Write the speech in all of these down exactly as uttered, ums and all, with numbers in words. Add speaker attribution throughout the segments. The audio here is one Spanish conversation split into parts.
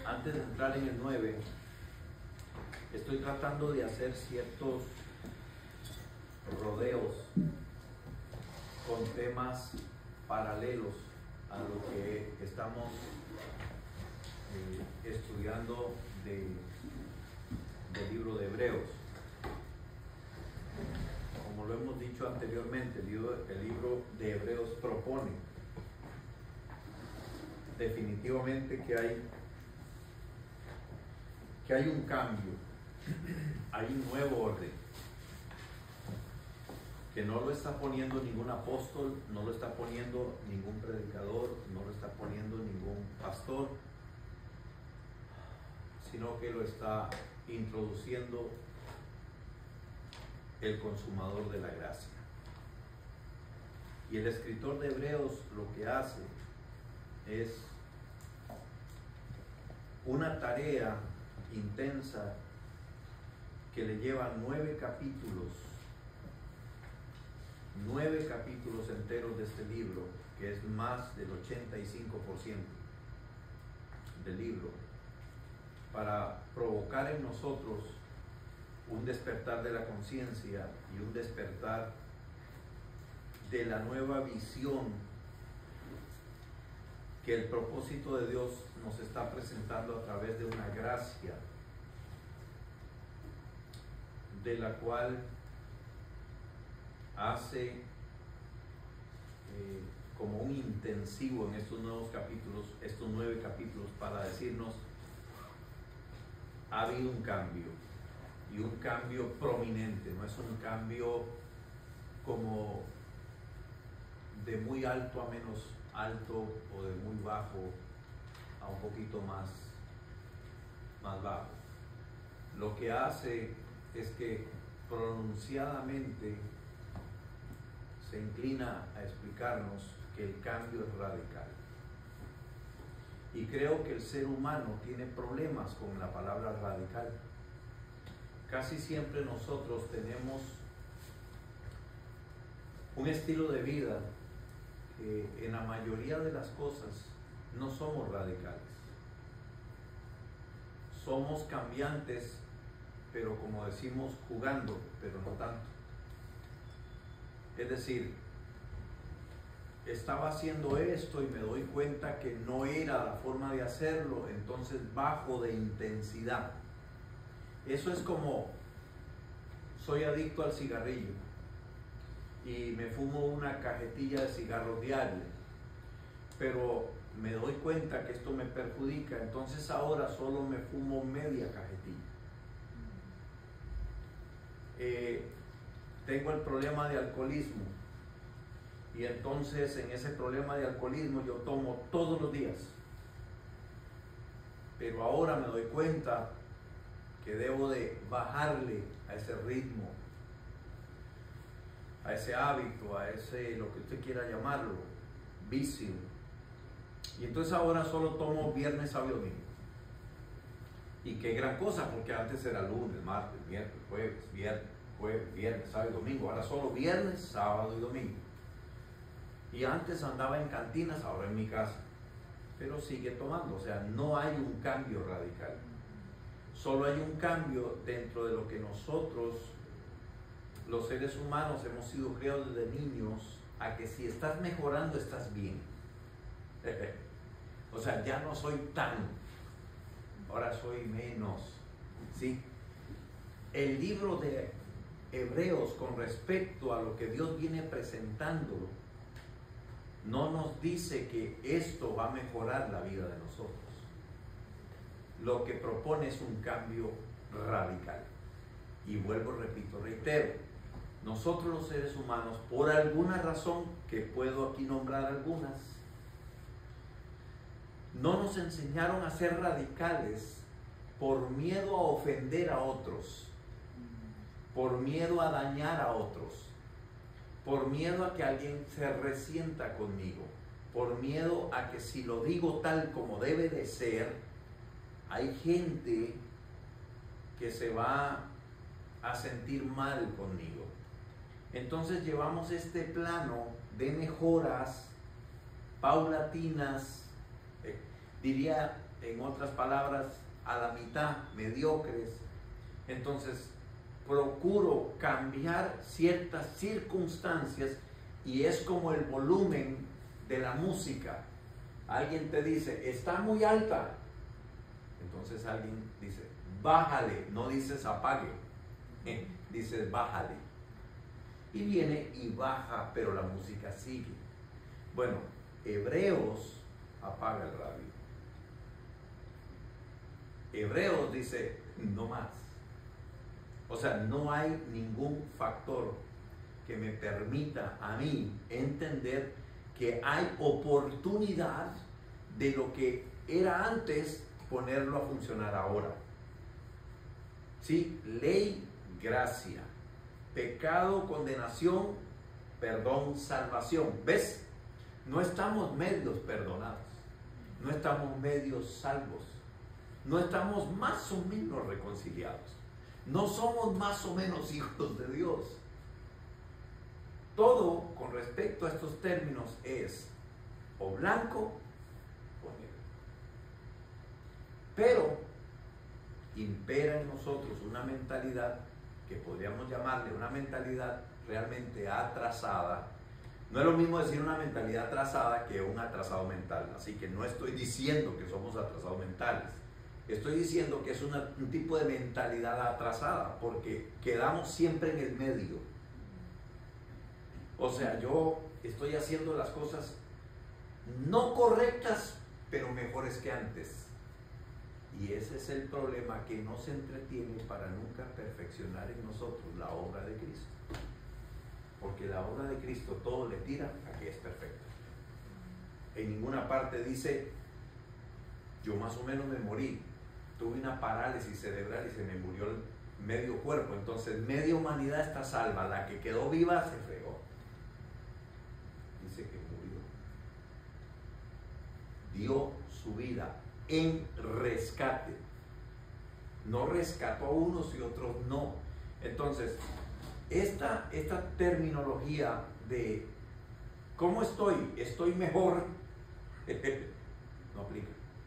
Speaker 1: antes de entrar en el nueve, estoy tratando de hacer ciertos rodeos con temas paralelos a lo que estamos eh, estudiando de, del libro de Hebreos. Como lo hemos dicho anteriormente, el libro, el libro de Hebreos propone definitivamente que hay, que hay un cambio, hay un nuevo orden, que no lo está poniendo ningún apóstol, no lo está poniendo ningún predicador, no lo está poniendo ningún pastor, sino que lo está introduciendo el consumador de la gracia. Y el escritor de Hebreos lo que hace es una tarea intensa que le lleva nueve capítulos, nueve capítulos enteros de este libro, que es más del ochenta y cinco por ciento del libro, para provocar en nosotros un despertar de la conciencia y un despertar de la nueva visión que el propósito de Dios nos está presentando a través de una gracia de la cual hace eh, como un intensivo en estos nuevos capítulos, estos nueve capítulos, para decirnos: ha habido un cambio, y un cambio prominente, no es un cambio como de muy alto a menos alto o de muy bajo a un poquito más, más bajo. Lo que hace es que pronunciadamente se inclina a explicarnos que el cambio es radical. Y creo que el ser humano tiene problemas con la palabra radical. Casi siempre nosotros tenemos un estilo de vida que en la mayoría de las cosas no somos radicales. Somos cambiantes, pero como decimos, jugando, pero no tanto. Es decir, estaba haciendo esto y me doy cuenta que no era la forma de hacerlo, entonces bajo de intensidad. Eso es como: soy adicto al cigarrillo y me fumo una cajetilla de cigarros diarios, pero me doy cuenta que esto me perjudica, entonces ahora solo me fumo media cajetilla. Eh, tengo el problema de alcoholismo y entonces en ese problema de alcoholismo yo tomo todos los días, pero ahora me doy cuenta que debo de bajarle a ese ritmo, a ese hábito, a ese, lo que usted quiera llamarlo, vicio. Y entonces ahora solo tomo viernes, sábado y domingo. Y qué gran cosa, porque antes era lunes, martes, miércoles, jueves, viernes, jueves, viernes, sábado y domingo. Ahora solo viernes, sábado y domingo. Y antes andaba en cantinas, ahora en mi casa. Pero sigue tomando, o sea, no hay un cambio radical. Solo hay un cambio dentro de lo que nosotros, los seres humanos, hemos sido criados desde niños, a que si estás mejorando, estás bien. O sea, ya no soy tan, ahora soy menos. ¿Sí? El libro de Hebreos, con respecto a lo que Dios viene presentando, no nos dice que esto va a mejorar la vida de nosotros. Lo que propone es un cambio radical. Y vuelvo, repito, reitero, nosotros los seres humanos, por alguna razón, que puedo aquí nombrar algunas, no nos enseñaron a ser radicales por miedo a ofender a otros, por miedo a dañar a otros, por miedo a que alguien se resienta conmigo, por miedo a que si lo digo tal como debe de ser, hay gente que se va a sentir mal conmigo. Entonces llevamos este plano de mejoras paulatinas, eh, diría en otras palabras, a la mitad, mediocres. Entonces, procuro cambiar ciertas circunstancias y es como el volumen de la música. Alguien te dice, está muy alta. Entonces alguien dice, bájale, no dices apague, eh, dices bájale. Y viene y baja, pero la música sigue. Bueno, Hebreos apaga el radio. Hebreos dice, no más. O sea, no hay ningún factor que me permita a mí entender que hay oportunidad de lo que era antes ponerlo a funcionar ahora. ¿Sí? Ley, gracia. Pecado, condenación, perdón, salvación. ¿Ves? No estamos medios perdonados. No estamos medios salvos. No estamos más o menos reconciliados. No somos más o menos hijos de Dios. Todo con respecto a estos términos es o blanco o negro. Pero impera en nosotros una mentalidad que podríamos llamarle una mentalidad realmente atrasada. No es lo mismo decir una mentalidad atrasada que un atrasado mental. Así que no estoy diciendo que somos atrasados mentales. Estoy diciendo que es una, un tipo de mentalidad atrasada porque quedamos siempre en el medio. O sea, yo estoy haciendo las cosas no correctas, pero mejores que antes. Y ese es el problema, que no se entretiene para nunca perfeccionar en nosotros la obra de Cristo. Porque la obra de Cristo todo le tira a que es perfecta. En ninguna parte dice, yo más o menos me morí, tuve una parálisis cerebral y se me murió el medio cuerpo, entonces media humanidad está salva, la que quedó viva se fregó. Dice que murió. Dio su vida en rescate. No rescató a unos y otros no. Entonces, esta, esta terminología de ¿cómo estoy? ¿Estoy mejor? No aplica.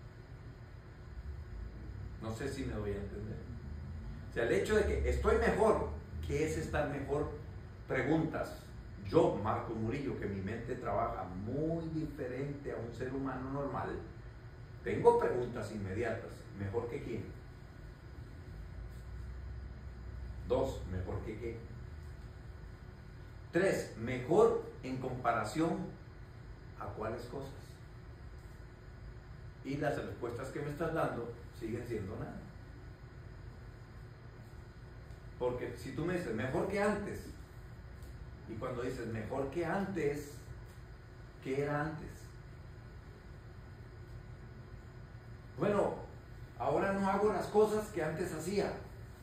Speaker 1: No sé si me voy a entender. O sea, el hecho de que estoy mejor, ¿qué es estar mejor? Preguntas. Yo, Marco Murillo, que mi mente trabaja muy diferente a un ser humano normal, tengo preguntas inmediatas. ¿Mejor que quién? Dos, ¿mejor que qué? Tres, ¿mejor en comparación a cuáles cosas? Y las respuestas que me estás dando siguen siendo nada. Porque si tú me dices, mejor que antes, y cuando dices, mejor que antes, ¿qué era antes? Bueno, ahora no hago las cosas que antes hacía.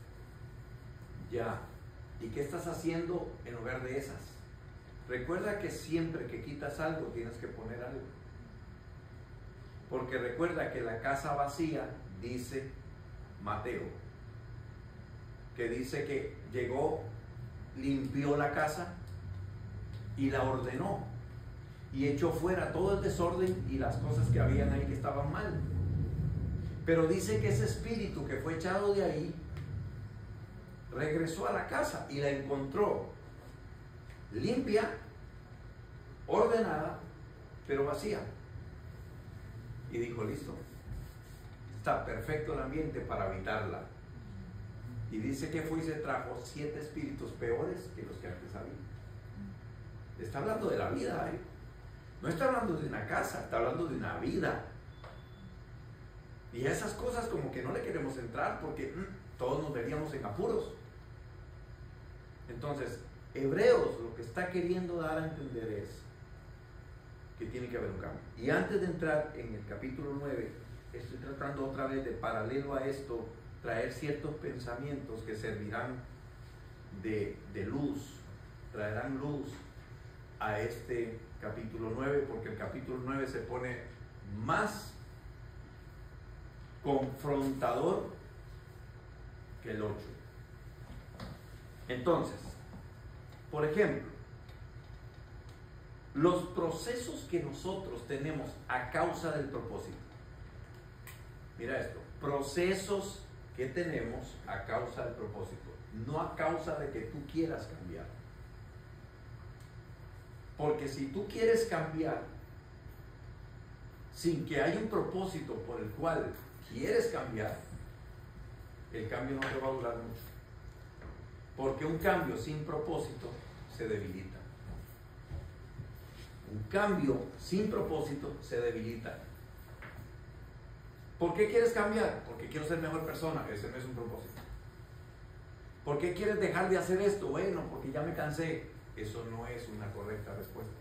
Speaker 1: Ya. ¿Y qué estás haciendo en lugar de esas? Recuerda que siempre que quitas algo tienes que poner algo. Porque recuerda que la casa vacía, dice Mateo, que dice que llegó, limpió la casa y la ordenó y echó fuera todo el desorden y las cosas que habían ahí que estaban mal. Pero dice que ese espíritu que fue echado de ahí regresó a la casa y la encontró limpia, ordenada, pero vacía. Y dijo, listo, está perfecto el ambiente para habitarla. Y dice que fue y se trajo siete espíritus peores que los que antes había. Está hablando de la vida, ¿eh? No está hablando de una casa, está hablando de una vida. Y a esas cosas como que no le queremos entrar porque mmm, todos nos veríamos en apuros. Entonces, Hebreos lo que está queriendo dar a entender es que tiene que haber un cambio. Y antes de entrar en el capítulo nueve, estoy tratando otra vez de, paralelo a esto, traer ciertos pensamientos que servirán de, de luz, traerán luz a este capítulo nueve, porque el capítulo nueve se pone más confrontador que el ocho. Entonces, por ejemplo, los procesos que nosotros tenemos a causa del propósito. Mira esto, procesos que tenemos a causa del propósito, no a causa de que tú quieras cambiar. Porque si tú quieres cambiar sin que haya un propósito por el cual quieres cambiar, el cambio no te va a durar mucho. Porque un cambio sin propósito se debilita. Un cambio sin propósito se debilita. ¿Por qué quieres cambiar? Porque quiero ser mejor persona. Ese no es un propósito. ¿Por qué quieres dejar de hacer esto? Bueno, porque ya me cansé. Eso no es una correcta respuesta.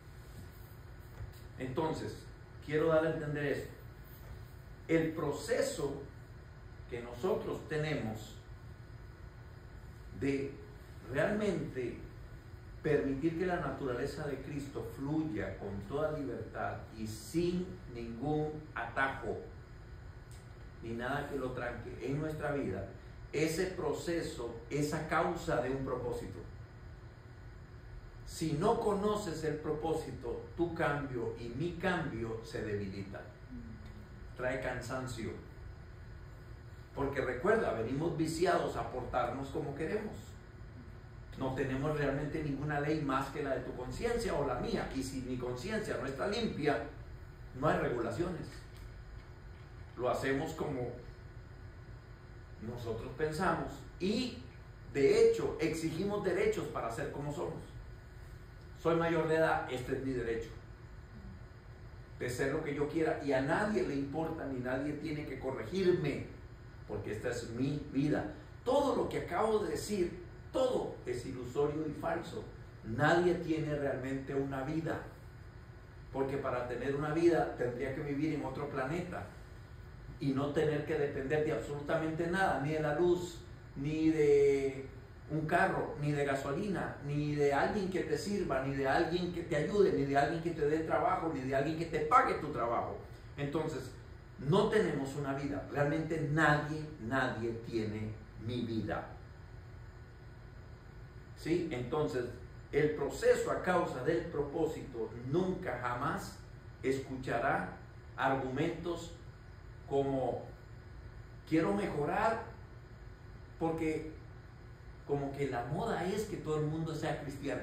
Speaker 1: Entonces, quiero dar a entender esto. El proceso que nosotros tenemos de realmente permitir que la naturaleza de Cristo fluya con toda libertad y sin ningún atajo ni nada que lo tranque en nuestra vida, ese proceso es a causa de un propósito. Si no conoces el propósito, tu cambio y mi cambio se debilita, trae cansancio, porque recuerda, venimos viciados a portarnos como queremos. No tenemos realmente ninguna ley más que la de tu conciencia o la mía, y si mi conciencia no está limpia, no hay regulaciones. Lo hacemos como nosotros pensamos y de hecho exigimos derechos para ser como somos. Soy mayor de edad, este es mi derecho de ser lo que yo quiera y a nadie le importa ni nadie tiene que corregirme porque esta es mi vida. Todo lo que acabo de decir, todo es ilusorio y falso. Nadie tiene realmente una vida, porque para tener una vida tendría que vivir en otro planeta y no tener que depender de absolutamente nada, ni de la luz, ni de un carro, ni de gasolina, ni de alguien que te sirva, ni de alguien que te ayude, ni de alguien que te dé trabajo, ni de alguien que te pague tu trabajo. Entonces, no tenemos una vida. Realmente nadie, nadie tiene mi vida. ¿Sí? Entonces, el proceso a causa del propósito nunca jamás escuchará argumentos como quiero mejorar porque como que la moda es que todo el mundo sea cristiano,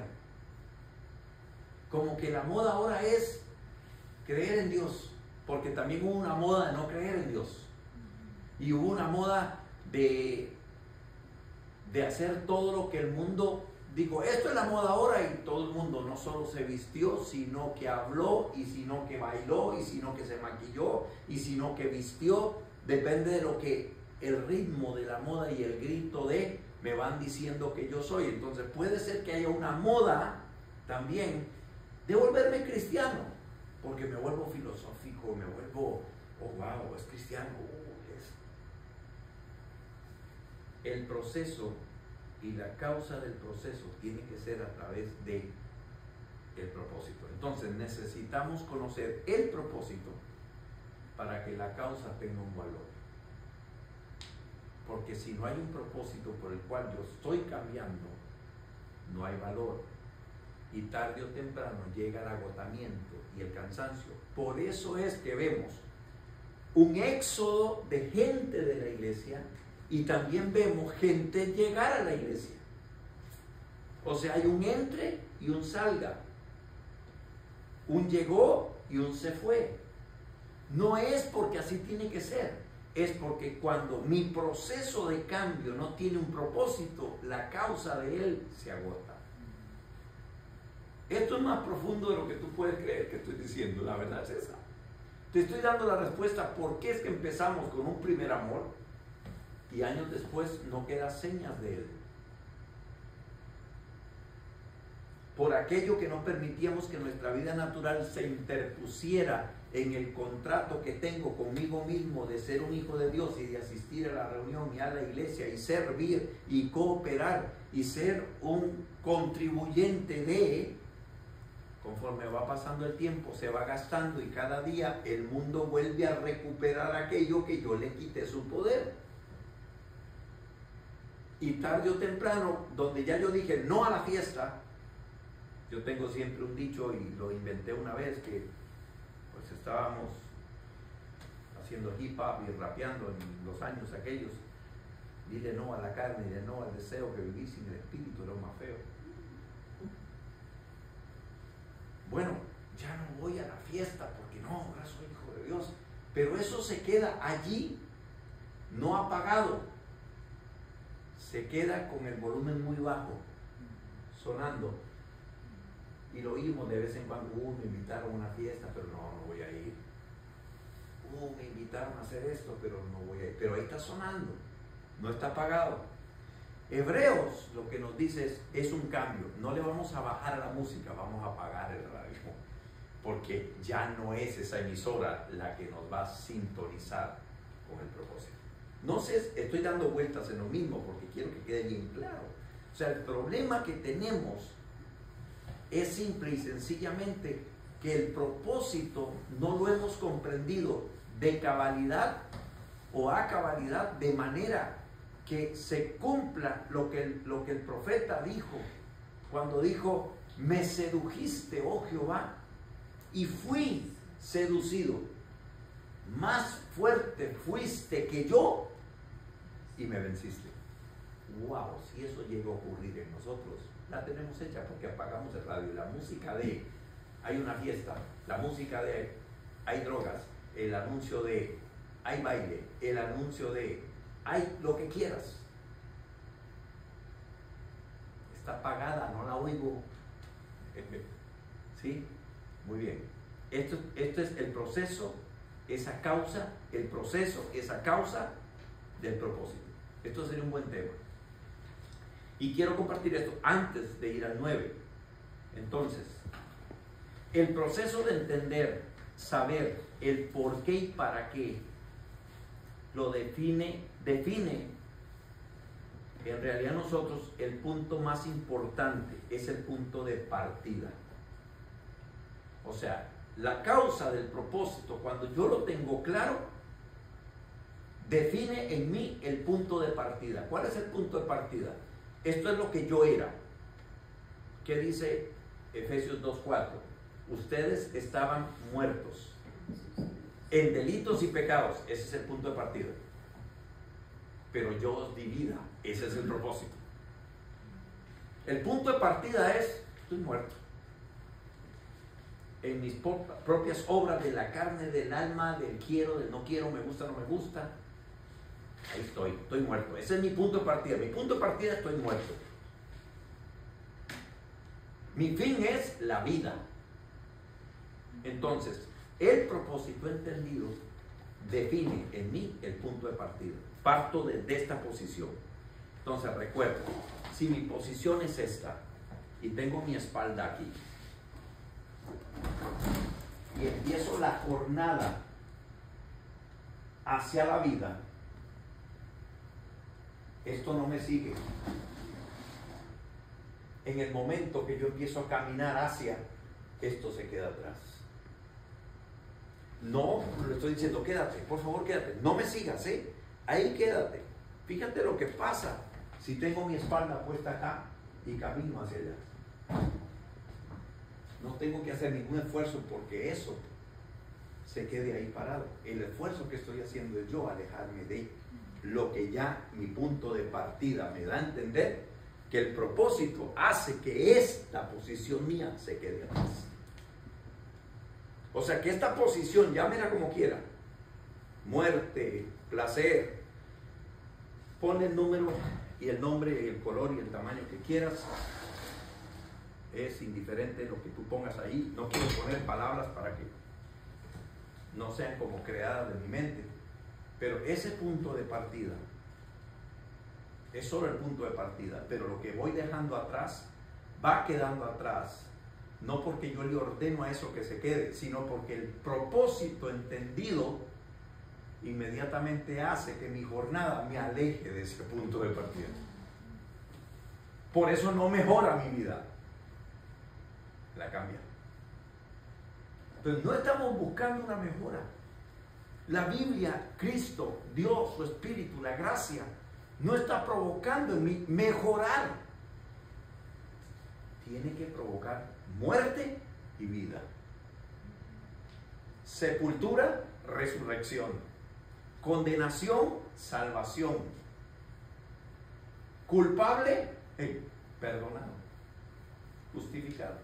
Speaker 1: como que la moda ahora es creer en Dios, porque también hubo una moda de no creer en Dios y hubo una moda de de hacer todo lo que el mundo dijo, esto es la moda ahora, y todo el mundo no solo se vistió, sino que habló, y sino que bailó, y sino que se maquilló, y sino que vistió. Depende de lo que el ritmo de la moda y el grito de me van diciendo que yo soy. Entonces puede ser que haya una moda también de volverme cristiano, porque me vuelvo filosófico, me vuelvo, oh wow, es cristiano. Uh, es. El proceso y la causa del proceso tiene que ser a través de el propósito. Entonces necesitamos conocer el propósito para que la causa tenga un valor. Porque si no hay un propósito por el cual yo estoy cambiando, no hay valor. Y tarde o temprano llega el agotamiento y el cansancio. Por eso es que vemos un éxodo de gente de la iglesia y también vemos gente llegar a la iglesia. O sea, hay un entre y un salga. Un llegó y un se fue. No es porque así tiene que ser. Es porque cuando mi proceso de cambio no tiene un propósito, la causa de él se agota. Esto es más profundo de lo que tú puedes creer que estoy diciendo. La verdad es esa. Te estoy dando la respuesta por qué es que empezamos con un primer amor y años después no quedan señas de él. Por aquello que no permitíamos que nuestra vida natural se interpusiera en el contrato que tengo conmigo mismo de ser un hijo de Dios y de asistir a la reunión y a la iglesia y servir y cooperar y ser un contribuyente de, conforme va pasando el tiempo se va gastando y cada día el mundo vuelve a recuperar aquello que yo le quité su poder. Y tarde o temprano, donde ya yo dije no a la fiesta, yo tengo siempre un dicho y lo inventé una vez que pues estábamos haciendo hip hop y rapeando en los años aquellos. Dile no a la carne, dile no al deseo, que vivís sin el espíritu, era más feo. Bueno, ya no voy a la fiesta porque no, ahora soy hijo de Dios. Pero eso se queda allí, no apagado. Se queda con el volumen muy bajo, sonando. Y lo oímos de vez en cuando. Uh, me invitaron a una fiesta, pero no, no voy a ir. Uh, me invitaron a hacer esto, pero no voy a ir. Pero ahí está sonando, no está apagado. Hebreos lo que nos dice es, es un cambio. No le vamos a bajar a la música, vamos a apagar el radio, porque ya no es esa emisora la que nos va a sintonizar con el propósito. No sé, estoy dando vueltas en lo mismo porque quiero que quede bien claro. O sea, el problema que tenemos es simple y sencillamente que el propósito no lo hemos comprendido de cabalidad o a cabalidad, de manera que se cumpla lo que el, lo que el profeta dijo cuando dijo: me sedujiste, oh Jehová, y fui seducido. Más fuerte fuiste que yo y me venciste. Wow, si eso llegó a ocurrir en nosotros, la tenemos hecha porque apagamos el radio. La música de hay una fiesta, la música de hay drogas, el anuncio de hay baile, el anuncio de hay lo que quieras, está apagada, no la oigo. ¿Sí? Muy bien. Esto, esto es el proceso, esa causa, el proceso, esa causa del propósito. Esto sería un buen tema. Y quiero compartir esto antes de ir al nueve. Entonces, el proceso de entender, saber el por qué y para qué, lo define, define, en realidad nosotros, el punto más importante es el punto de partida. O sea, la causa del propósito, cuando yo lo tengo claro, define en mí el punto de partida. ¿Cuál es el punto de partida? Esto es lo que yo era. ¿Qué dice Efesios dos cuatro? Ustedes estaban muertos en delitos y pecados. Ese es el punto de partida. Pero yo os di vida. Ese es el propósito. El punto de partida es: estoy muerto. En mis propias obras de la carne, del alma, del quiero, del no quiero, me gusta, no me gusta. Ahí estoy, estoy muerto. Ese es mi punto de partida. Mi punto de partida, estoy muerto. Mi fin es la vida. Entonces, el propósito entendido define en mí el punto de partida. Parto desde esta posición. Entonces, recuerdo, si mi posición es esta y tengo mi espalda aquí y empiezo la jornada hacia la vida, esto no me sigue. En el momento que yo empiezo a caminar hacia, esto se queda atrás. No, le estoy diciendo, quédate, por favor, quédate. No me sigas, ¿eh? Ahí quédate. Fíjate lo que pasa si tengo mi espalda puesta acá y camino hacia allá. No tengo que hacer ningún esfuerzo porque eso se quede ahí parado. El esfuerzo que estoy haciendo es yo alejarme de lo que ya mi punto de partida me da a entender que el propósito hace que esta posición mía se quede atrás. O sea que esta posición, llámela como quiera, muerte, placer, ponle el número y el nombre y el color y el tamaño que quieras. Es indiferente lo que tú pongas ahí. No quiero poner palabras para que no sean como creadas de mi mente. Pero ese punto de partida es solo el punto de partida. Pero lo que voy dejando atrás va quedando atrás. No porque yo le ordeno a eso que se quede, sino porque el propósito entendido inmediatamente hace que mi jornada me aleje de ese punto de partida. Por eso no mejora mi vida, la cambia. Pero no estamos buscando una mejora. La Biblia, Cristo, Dios, su Espíritu, la gracia, no está provocando en mí mejorar. Tiene que provocar muerte y vida. Sepultura, resurrección. Condenación, salvación. Culpable, hey, perdonado. Justificado.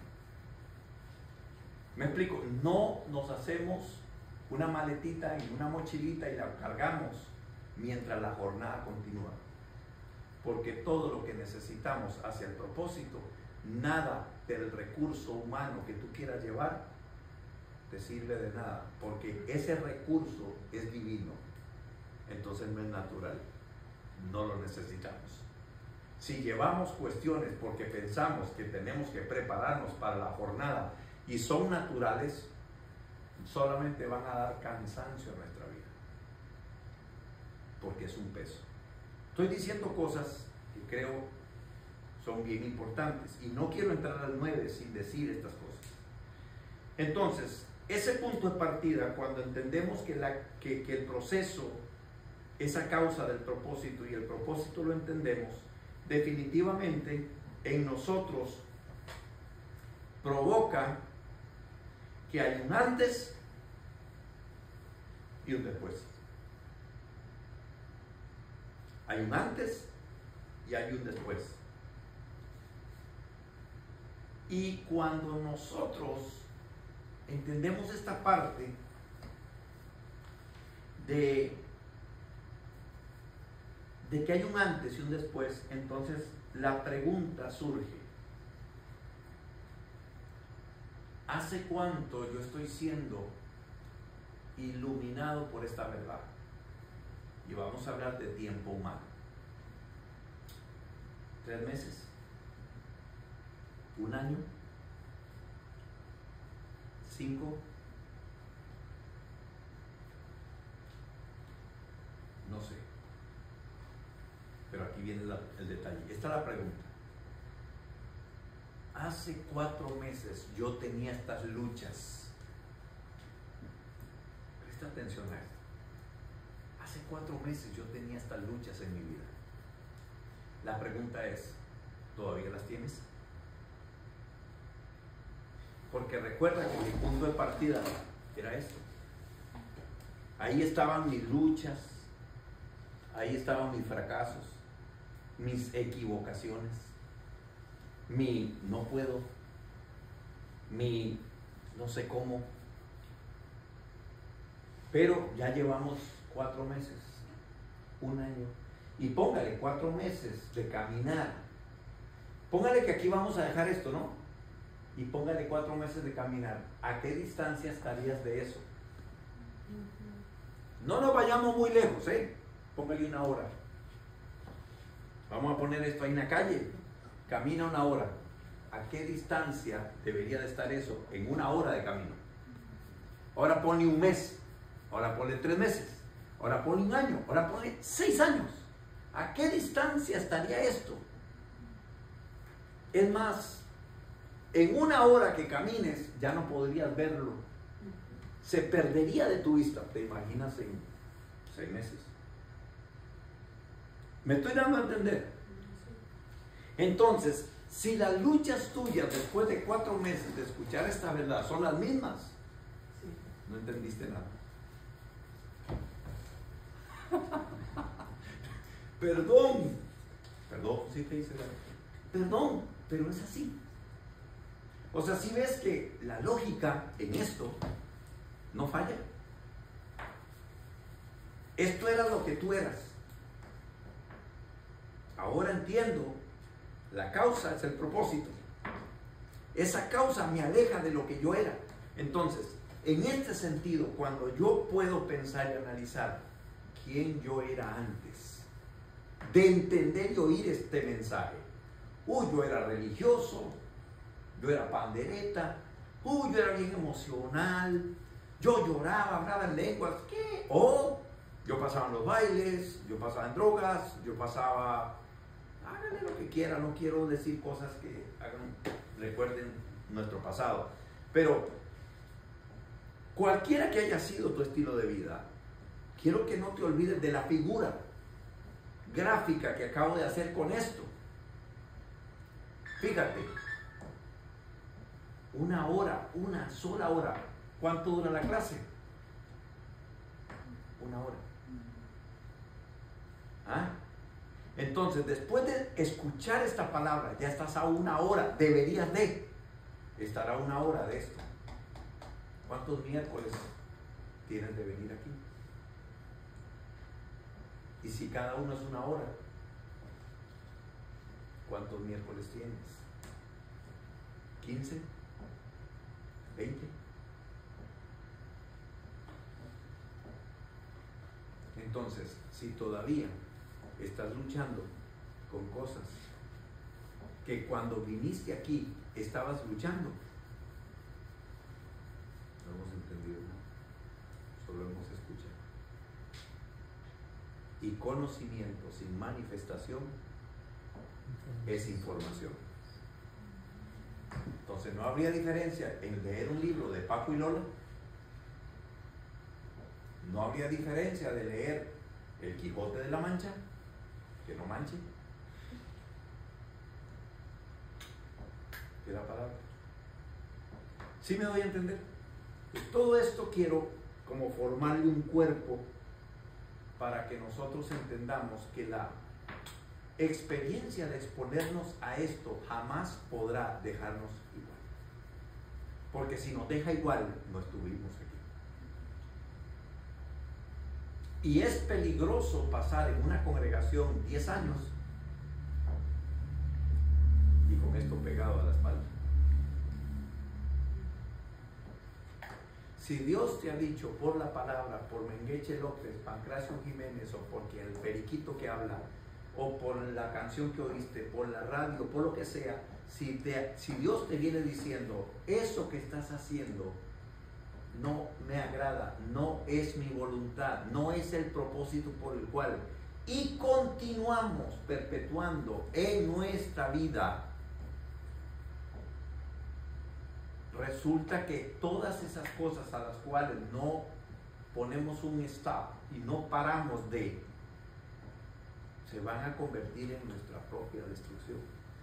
Speaker 1: Me explico, no nos hacemos una maletita y una mochilita y la cargamos mientras la jornada continúa. Porque todo lo que necesitamos hacia el propósito, nada del recurso humano que tú quieras llevar, te sirve de nada. Porque ese recurso es divino. Entonces no es natural. No lo necesitamos. Si llevamos cuestiones porque pensamos que tenemos que prepararnos para la jornada y son naturales, solamente van a dar cansancio a nuestra vida. Porque es un peso. Estoy diciendo cosas que creo son bien importantes y no quiero entrar al nueve sin decir estas cosas. Entonces, ese punto de partida, cuando entendemos que, la, que, que el proceso es a causa del propósito y el propósito lo entendemos, definitivamente en nosotros provoca que hay un antes y un después. Hay un antes y hay un después. Y cuando nosotros entendemos esta parte de, de que hay un antes y un después, entonces la pregunta surge: ¿hace cuánto yo estoy siendo iluminado por esta verdad? Y vamos a hablar de tiempo humano. ¿Tres meses? ¿Un año? ¿Cinco? No sé. Pero aquí viene la, el detalle. Esta es la pregunta. Hace cuatro meses yo tenía estas luchas. Presta atención a esto. Hace cuatro meses yo tenía estas luchas en mi vida. La pregunta es, ¿todavía las tienes? Porque recuerda que mi punto de partida era esto. Ahí estaban mis luchas, ahí estaban mis fracasos, mis equivocaciones, mi no puedo, mi no sé cómo. Pero ya llevamos cuatro meses, un año, y póngale cuatro meses de caminar. Póngale que aquí vamos a dejar esto, ¿no? Y póngale cuatro meses de caminar. ¿A qué distancia estarías de eso? No nos vayamos muy lejos, ¿eh? Póngale una hora. Vamos a poner esto ahí en la calle. Camina una hora. ¿A qué distancia debería de estar eso? En una hora de camino. Ahora ponle un mes. Ahora ponle tres meses. Ahora ponle un año. Ahora ponle seis años. ¿A qué distancia estaría esto? Es más, en una hora que camines ya no podrías verlo. Se perdería de tu vista. ¿Te imaginas en seis meses? ¿Me estoy dando a entender? Entonces, si las luchas tuyas después de cuatro meses de escuchar esta verdad son las mismas, no entendiste nada. Perdón. Perdón, sí te hice la... Perdón, pero es así. O sea, si ves que la lógica en esto no falla. Esto era lo que tú eras. Ahora entiendo, la causa es el propósito. Esa causa me aleja de lo que yo era. Entonces, en este sentido, cuando yo puedo pensar y analizar quién yo era antes de entender y oír este mensaje. Uy, yo era religioso, yo era pandereta, uy, yo era bien emocional, yo lloraba, hablaba en lenguas, ¿qué? O yo pasaba en los bailes, yo pasaba en drogas, yo pasaba, háganle lo que quieran, no quiero decir cosas que hagan, recuerden nuestro pasado, pero cualquiera que haya sido tu estilo de vida, quiero que no te olvides de la figura gráfica que acabo de hacer con esto. Fíjate, una hora, una sola hora. ¿Cuánto dura la clase? Una hora. ¿Ah? Entonces, después de escuchar esta palabra, ya estás a una hora, deberías de estar a una hora de esto. ¿Cuántos miércoles tienes de venir aquí? Y si cada uno es una hora, ¿cuántos miércoles tienes? ¿quince? ¿veinte? Entonces, si todavía estás luchando con cosas que cuando viniste aquí estabas luchando, no hemos entendido, ¿no? Solo hemos escuchado. Y conocimiento sin manifestación es información. Entonces, ¿no habría diferencia en leer un libro de Paco y Lola? ¿No habría diferencia de leer El Quijote de la Mancha? Que no manche. ¿Qué es la palabra? ¿Sí me doy a entender? Pues todo esto quiero como formarle un cuerpo para que nosotros entendamos que la experiencia de exponernos a esto jamás podrá dejarnos igual. Porque si nos deja igual, no estuvimos aquí. Y es peligroso pasar en una congregación diez años y con esto pegado a la espalda. Si Dios te ha dicho por la palabra, por Mengueche López, Pancracio Jiménez, o porque el periquito que habla, o por la canción que oíste, por la radio, por lo que sea, si, te, si Dios te viene diciendo, eso que estás haciendo no me agrada, no es mi voluntad, no es el propósito por el cual, y continuamos perpetuando en nuestra vida, resulta que todas esas cosas a las cuales no ponemos un stop y no paramos de, se van a convertir en nuestra propia destrucción.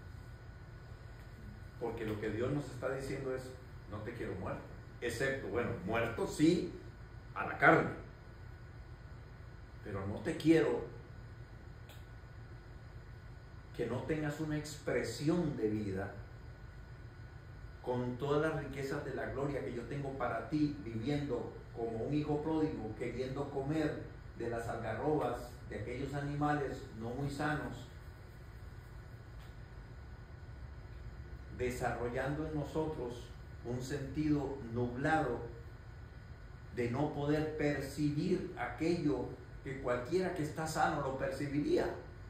Speaker 1: Porque lo que Dios nos está diciendo es, no te quiero muerto. Excepto, bueno, muerto sí, a la carne. Pero no te quiero que no tengas una expresión de vida con todas las riquezas de la gloria que yo tengo para ti, viviendo como un hijo pródigo, queriendo comer de las algarrobas de aquellos animales no muy sanos, desarrollando en nosotros un sentido nublado de no poder percibir aquello que cualquiera que está sano lo percibiría.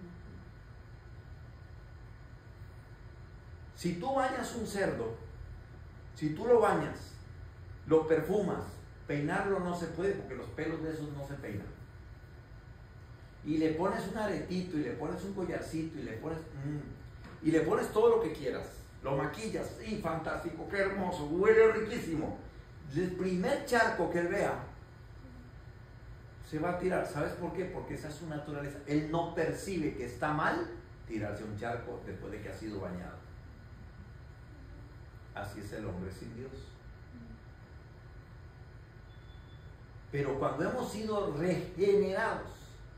Speaker 1: Si tú bañas un cerdo, si tú lo bañas, lo perfumas, peinarlo no se puede porque los pelos de esos no se peinan. Y le pones un aretito y le pones un collarcito y le pones mmm, y le pones todo lo que quieras, lo maquillas, sí, fantástico, qué hermoso, huele riquísimo. El primer charco que él vea se va a tirar. ¿Sabes por qué? Porque esa es su naturaleza. Él no percibe que está mal tirarse un charco después de que ha sido bañado. Así es el hombre sin Dios. Pero cuando hemos sido regenerados,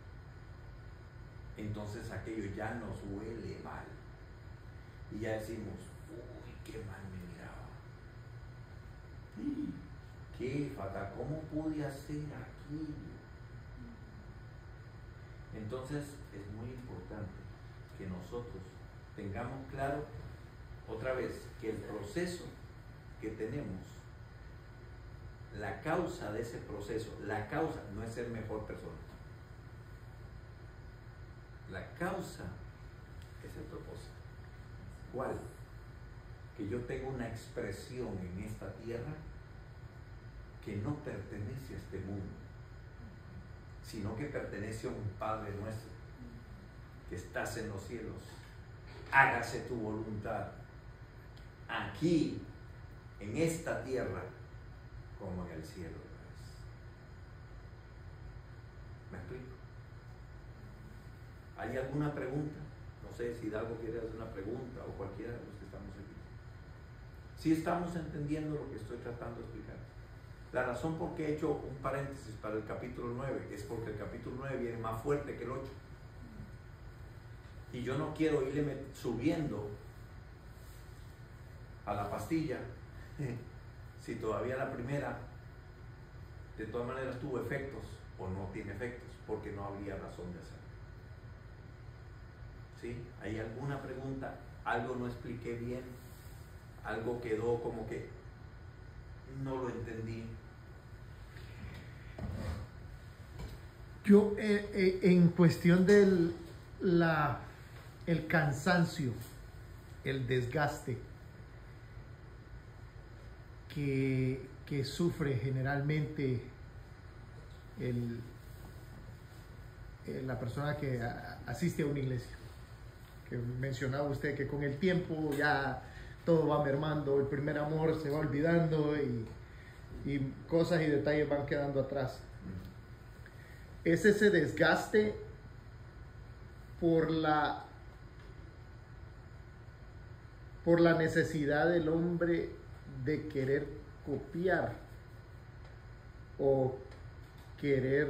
Speaker 1: entonces aquello ya nos huele mal. Y ya decimos, uy, qué mal me miraba. Qué fatal, ¿cómo pude hacer aquello? Entonces es muy importante que nosotros tengamos claro otra vez que el proceso que tenemos, la causa de ese proceso, la causa no es ser mejor persona. La causa es el propósito. ¿Cuál? Que yo tengo una expresión en esta tierra que no pertenece a este mundo, sino que pertenece a un Padre nuestro que estás en los cielos. Hágase tu voluntad aquí, en esta tierra, como en el cielo. ¿Me explico? ¿Hay alguna pregunta? No sé si Hidalgo quiere hacer una pregunta o cualquiera de los que estamos aquí. Sí estamos entendiendo lo que estoy tratando de explicar. La razón por qué he hecho un paréntesis para el capítulo nueve es porque el capítulo nueve viene más fuerte que el ocho. Y yo no quiero irle subiendo a la pastilla si todavía la primera de todas maneras tuvo efectos o no tiene efectos, porque no habría razón de hacerlo. ¿Sí? ¿Hay alguna pregunta? ¿Algo no expliqué bien? ¿Algo quedó como que no lo entendí?
Speaker 2: Yo, eh, eh, en cuestión del la, el cansancio, el desgaste que, que sufre generalmente el, eh, la persona que a, asiste a una iglesia, que mencionaba usted que con el tiempo ya todo va mermando, el primer amor se va olvidando y, y cosas y detalles van quedando atrás. Es ese desgaste por la por la necesidad del hombre de querer copiar o querer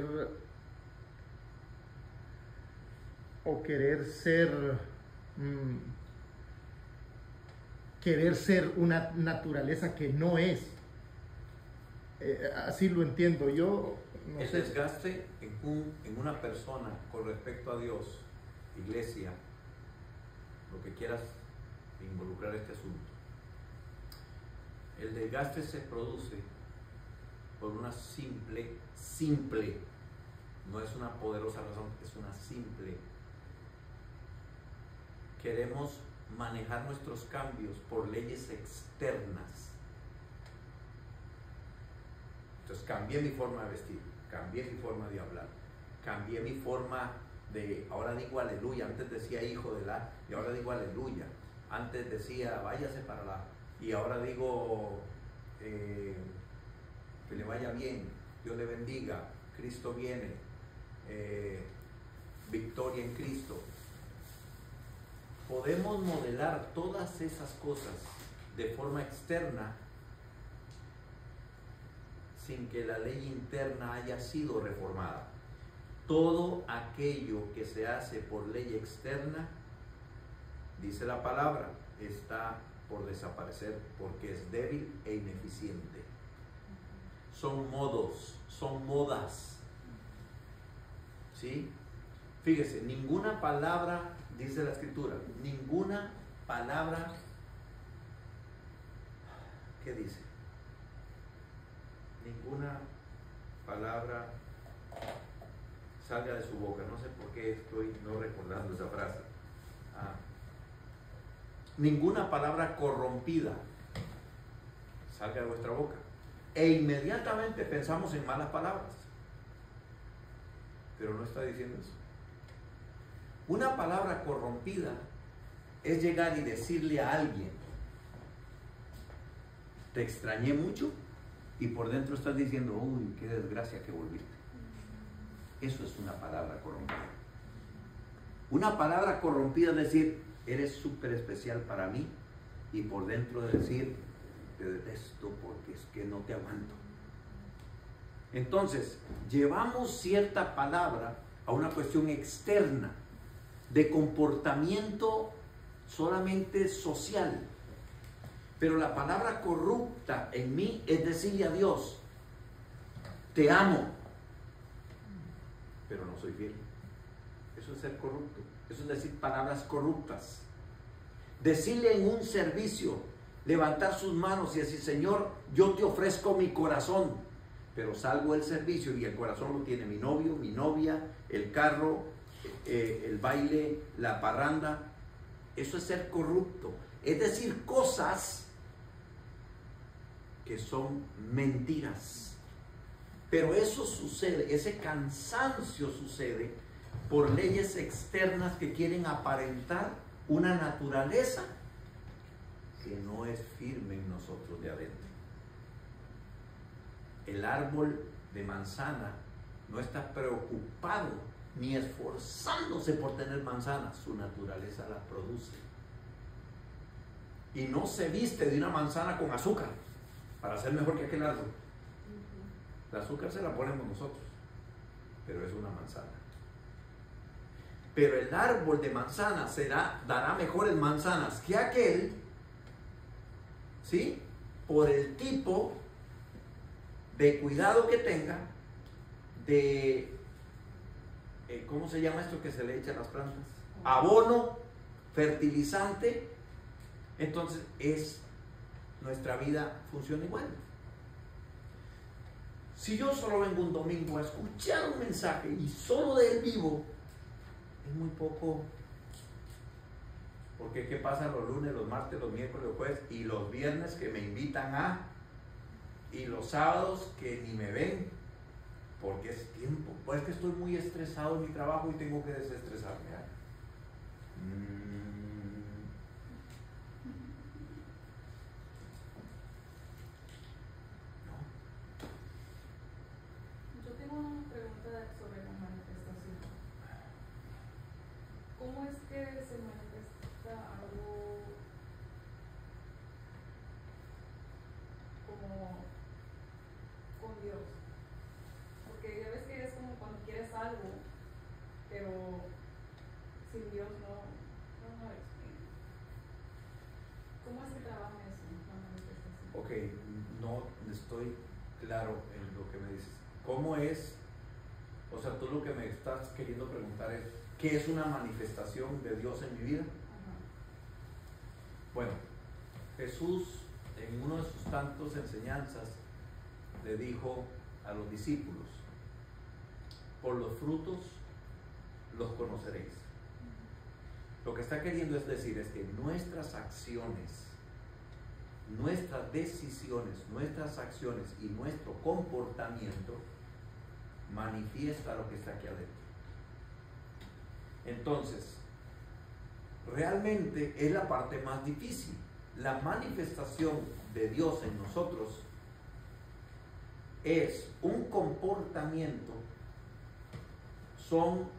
Speaker 2: o querer ser mmm, querer ser una naturaleza que no es. Eh, así lo entiendo yo. No
Speaker 1: el
Speaker 2: sé.
Speaker 1: Desgaste en, un, en una persona con respecto a Dios, iglesia, lo que quieras involucrar este asunto. El desgaste se produce por una simple, simple, no es una poderosa razón, es una simple. Queremos manejar nuestros cambios por leyes externas. Entonces cambié mi forma de vestir, cambié mi forma de hablar, cambié mi forma de, ahora digo aleluya, antes decía hijo de la, y ahora digo aleluya, antes decía váyase para la, y ahora digo eh, que le vaya bien, Dios le bendiga, Cristo viene, eh, victoria en Cristo. Podemos modelar todas esas cosas de forma externa sin que la ley interna haya sido reformada. Todo aquello que se hace por ley externa, dice la palabra, está por desaparecer porque es débil e ineficiente. Son modos, son modas. ¿Sí? Fíjese, ninguna palabra, dice la Escritura, ninguna palabra, ¿qué dice? Ninguna palabra salga de su boca. No sé por qué estoy no recordando esa frase. Ah. Ninguna palabra corrompida salga de vuestra boca. E inmediatamente pensamos en malas palabras. Pero no está diciendo eso. Una palabra corrompida es llegar y decirle a alguien, te extrañé mucho, y por dentro estás diciendo, uy, qué desgracia que volviste. Eso es una palabra corrompida. Una palabra corrompida es decir, eres súper especial para mí, y por dentro de decir, te detesto porque es que no te aguanto. Entonces, llevamos cierta palabra a una cuestión externa, de comportamiento solamente social. Pero la palabra corrupta en mí es decirle a Dios, te amo, pero no soy fiel. Eso es ser corrupto. Eso es decir palabras corruptas. Decirle en un servicio, levantar sus manos y decir, Señor, yo te ofrezco mi corazón, pero salgo del servicio y el corazón lo tiene mi novio, mi novia, el carro, eh, el baile, la parranda. Eso es ser corrupto. Es decir, cosas que son mentiras. Pero eso sucede, ese cansancio sucede por leyes externas que quieren aparentar una naturaleza que no es firme en nosotros de adentro. El árbol de manzana no está preocupado ni esforzándose por tener manzanas, su naturaleza las produce. Y no se viste de una manzana con azúcar para ser mejor que aquel árbol. El azúcar se la ponemos nosotros, pero es una manzana. pero el árbol de manzanas será, dará mejores manzanas que aquel, ¿sí? Por el tipo de cuidado que tenga, de, eh, ¿cómo se llama esto que se le echa a las plantas? Abono, fertilizante. Entonces es, nuestra vida funciona igual. Si yo solo vengo un domingo a escuchar un mensaje y solo de él vivo, es muy poco. Porque ¿qué pasa los lunes, los martes, los miércoles, los jueves y los viernes que me invitan a, y los sábados que ni me ven? Porque es tiempo. Pues es que estoy muy estresado en mi trabajo y tengo que desestresarme. Mm.
Speaker 3: Yo tengo una pregunta sobre la manifestación. ¿Cómo es que se manifiesta algo como con Dios? Porque ya ves que es como cuando quieres algo, pero sin Dios no, no, no explica. ¿Cómo es que trabaja eso, la manifestación?
Speaker 1: Ok, no estoy claro en lo que me dices. ¿Cómo es? O sea, tú lo que me estás queriendo preguntar es, ¿qué es una manifestación de Dios en mi vida?
Speaker 3: Ajá.
Speaker 1: Bueno, Jesús en uno de sus tantos enseñanzas le dijo a los discípulos, por los frutos los conoceréis. Lo que está queriendo es decir es que nuestras acciones, nuestras decisiones, nuestras acciones y nuestro comportamiento manifiesta lo que está aquí adentro. Entonces, realmente es la parte más difícil. La manifestación de Dios en nosotros es un comportamiento, son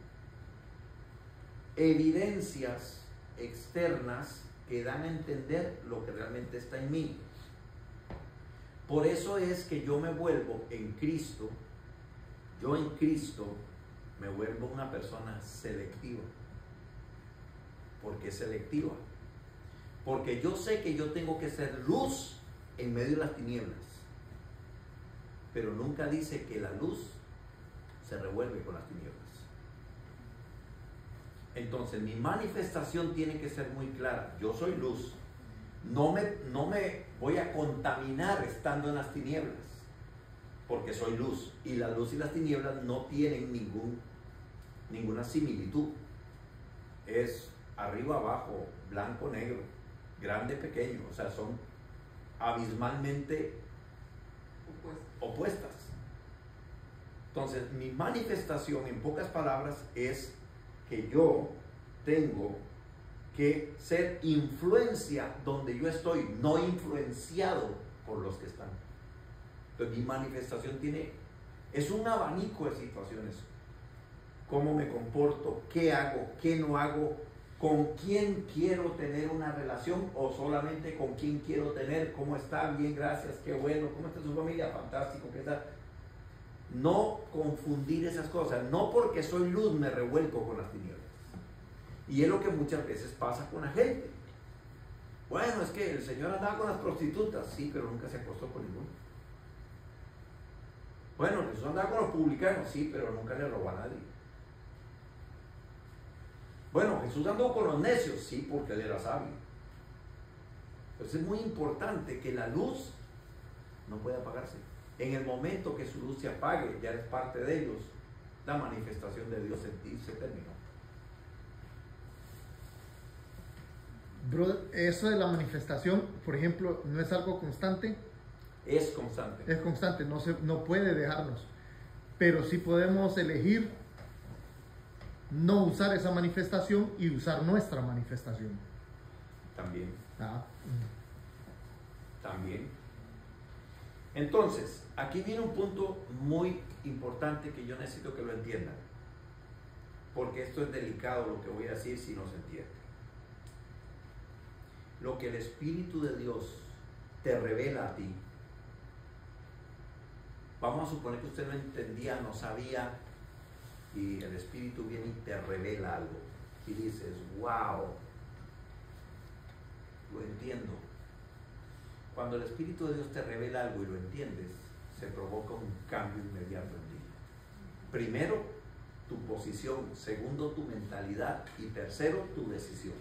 Speaker 1: evidencias externas que dan a entender lo que realmente está en mí. Por eso es que yo me vuelvo en Cristo, yo en Cristo me vuelvo una persona selectiva. ¿Por qué selectiva? Porque yo sé que yo tengo que ser luz en medio de las tinieblas, pero nunca dice que la luz se revuelve con las tinieblas. Entonces mi manifestación tiene que ser muy clara. Yo soy luz. No me, no me voy a contaminar estando en las tinieblas, porque soy luz. Y la luz y las tinieblas no tienen ningún, ninguna similitud. Es arriba, abajo, blanco, negro, grande, pequeño. O sea, son abismalmente opuestas. Entonces, mi manifestación, en pocas palabras, es que yo tengo que ser influencia donde yo estoy, no influenciado por los que están. Entonces, mi manifestación tiene, es un abanico de situaciones. Cómo me comporto, qué hago, qué no hago, con quién quiero tener una relación o solamente con quién quiero tener, cómo está, bien, gracias, qué bueno, cómo está su familia, fantástico, qué tal. No confundir esas cosas, no porque soy luz me revuelco con las tinieblas. Y es lo que muchas veces pasa con la gente. Bueno, es que el Señor andaba con las prostitutas, sí, pero nunca se acostó con ninguno. Bueno, Jesús andaba con los publicanos, sí, pero nunca le robó a nadie. Bueno, Jesús andó con los necios, sí, porque él era sabio. Entonces es muy importante que la luz no pueda apagarse. En el momento que su luz se apague, ya eres parte de ellos, la manifestación de Dios en ti se terminó.
Speaker 2: Bro, eso de la manifestación, por ejemplo, no es algo constante.
Speaker 1: Es constante.
Speaker 2: Es constante, no, se, no puede dejarnos. Pero sí podemos elegir no usar esa manifestación y usar nuestra manifestación.
Speaker 1: También.
Speaker 2: Ah.
Speaker 1: También. Entonces, aquí viene un punto muy importante que yo necesito que lo entiendan. Porque esto es delicado lo que voy a decir si no se entiende. Lo que el Espíritu de Dios te revela a ti. Vamos a suponer que usted no entendía, no sabía y el Espíritu viene y te revela algo y dices, wow, lo entiendo. Cuando el Espíritu de Dios te revela algo y lo entiendes, se provoca un cambio inmediato en ti. Primero, tu posición. Segundo, tu mentalidad. Y tercero, tu decisión.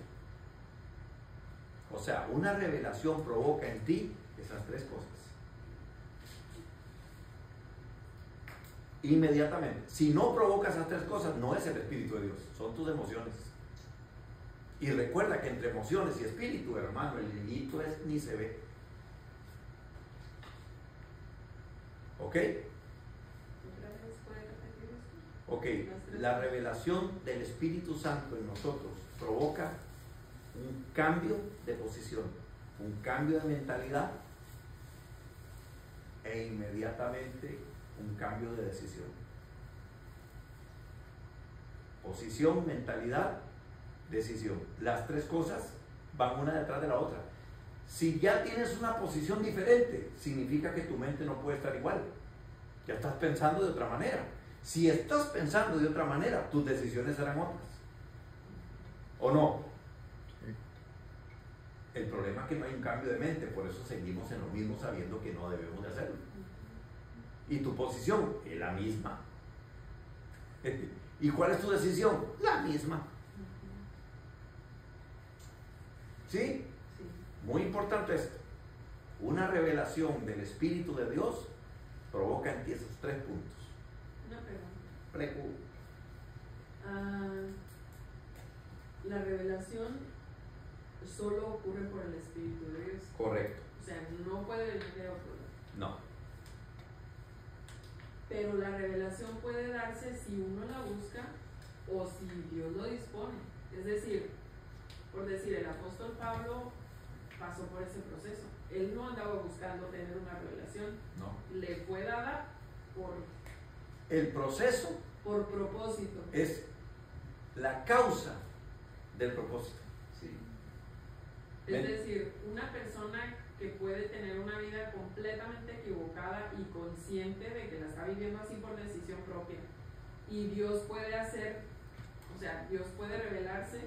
Speaker 1: O sea, una revelación provoca en ti esas tres cosas. Inmediatamente. Si no provoca esas tres cosas, no es el Espíritu de Dios, son tus emociones. Y recuerda que entre emociones y espíritu, hermano, el niñito es ni se ve. ¿Ok? Ok, la revelación del Espíritu Santo en nosotros provoca un cambio de posición, un cambio de mentalidad e inmediatamente un cambio de decisión. Posición, mentalidad, decisión. Las tres cosas van una detrás de la otra. Si ya tienes una posición diferente, significa que tu mente no puede estar igual. Ya estás pensando de otra manera. Si estás pensando de otra manera, tus decisiones serán otras. ¿O no? El problema es que no hay un cambio de mente, por eso seguimos en lo mismo sabiendo que no debemos de hacerlo. Y tu posición es la misma. ¿Y cuál es tu decisión? La misma. ¿Sí? Sí. Muy importante esto. Una revelación del Espíritu de Dios provoca en ti esos tres puntos.
Speaker 4: Una pregunta.
Speaker 1: Pregunta.
Speaker 4: Ah, la revelación solo ocurre por el Espíritu de Dios.
Speaker 1: Correcto.
Speaker 4: O sea, no puede venir de otro lado.
Speaker 1: No.
Speaker 4: Pero la revelación puede darse si uno la busca o si Dios lo dispone. Es decir, por decir, el apóstol Pablo pasó por ese proceso. Él no andaba buscando tener una revelación.
Speaker 1: No.
Speaker 4: Le fue dada por...
Speaker 1: El proceso
Speaker 4: por propósito.
Speaker 1: es la causa del propósito.
Speaker 4: Sí. Es decir, una persona que puede tener una vida completamente equivocada y consciente de que la está viviendo así por decisión propia, y Dios puede hacer, o sea, Dios puede revelarse.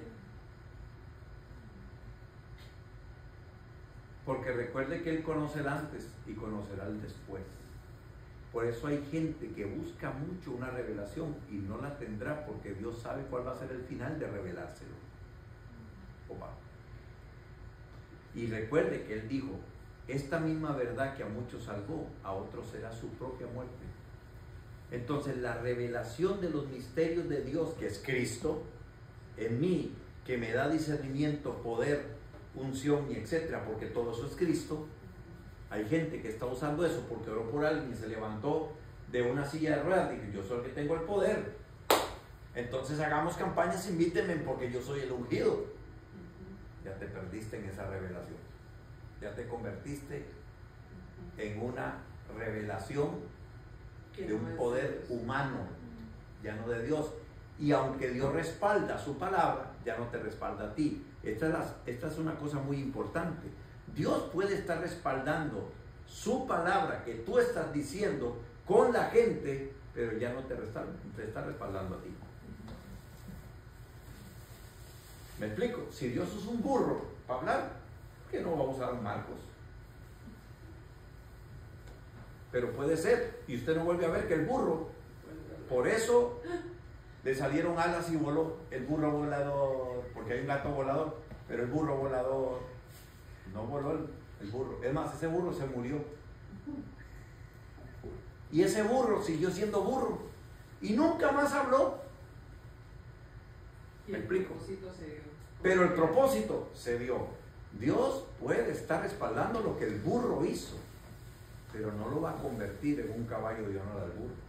Speaker 1: Porque recuerde que Él conoce el antes y conocerá el después. Por eso hay gente que busca mucho una revelación y no la tendrá, porque Dios sabe cuál va a ser el final de revelárselo. Opa. Y recuerde que Él dijo, esta misma verdad que a muchos salvó, a otros será su propia muerte. Entonces la revelación de los misterios de Dios, que es Cristo, en mí, que me da discernimiento, poder, unción y etcétera, porque todo eso es Cristo. Hay gente que está usando eso porque oró por alguien y se levantó de una silla de ruedas y dijo, yo soy el que tengo el poder. Entonces hagamos campañas, invítenme porque yo soy el ungido. Ya te perdiste en esa revelación. Ya te convertiste en una revelación de un poder humano, ya no de Dios. Y aunque Dios respalda su palabra, ya no te respalda a ti. Esta es, la, esta es una cosa muy importante. Dios puede estar respaldando su palabra que tú estás diciendo con la gente, pero ya no te, resta, te está respaldando a ti. ¿Me explico? Si Dios es un burro para hablar, ¿por qué no va a usar Marcos? Pero puede ser, y usted no vuelve a ver que el burro, por eso le salieron alas y voló. El burro volador, porque hay un gato volador, pero el burro volador no voló el, el burro. Es más, ese burro se murió. Y ese burro siguió siendo burro y nunca más habló. ¿Me explico? Pero el propósito se dio. Dios puede estar respaldando lo que el burro hizo, pero no lo va a convertir en un caballo de honor al burro.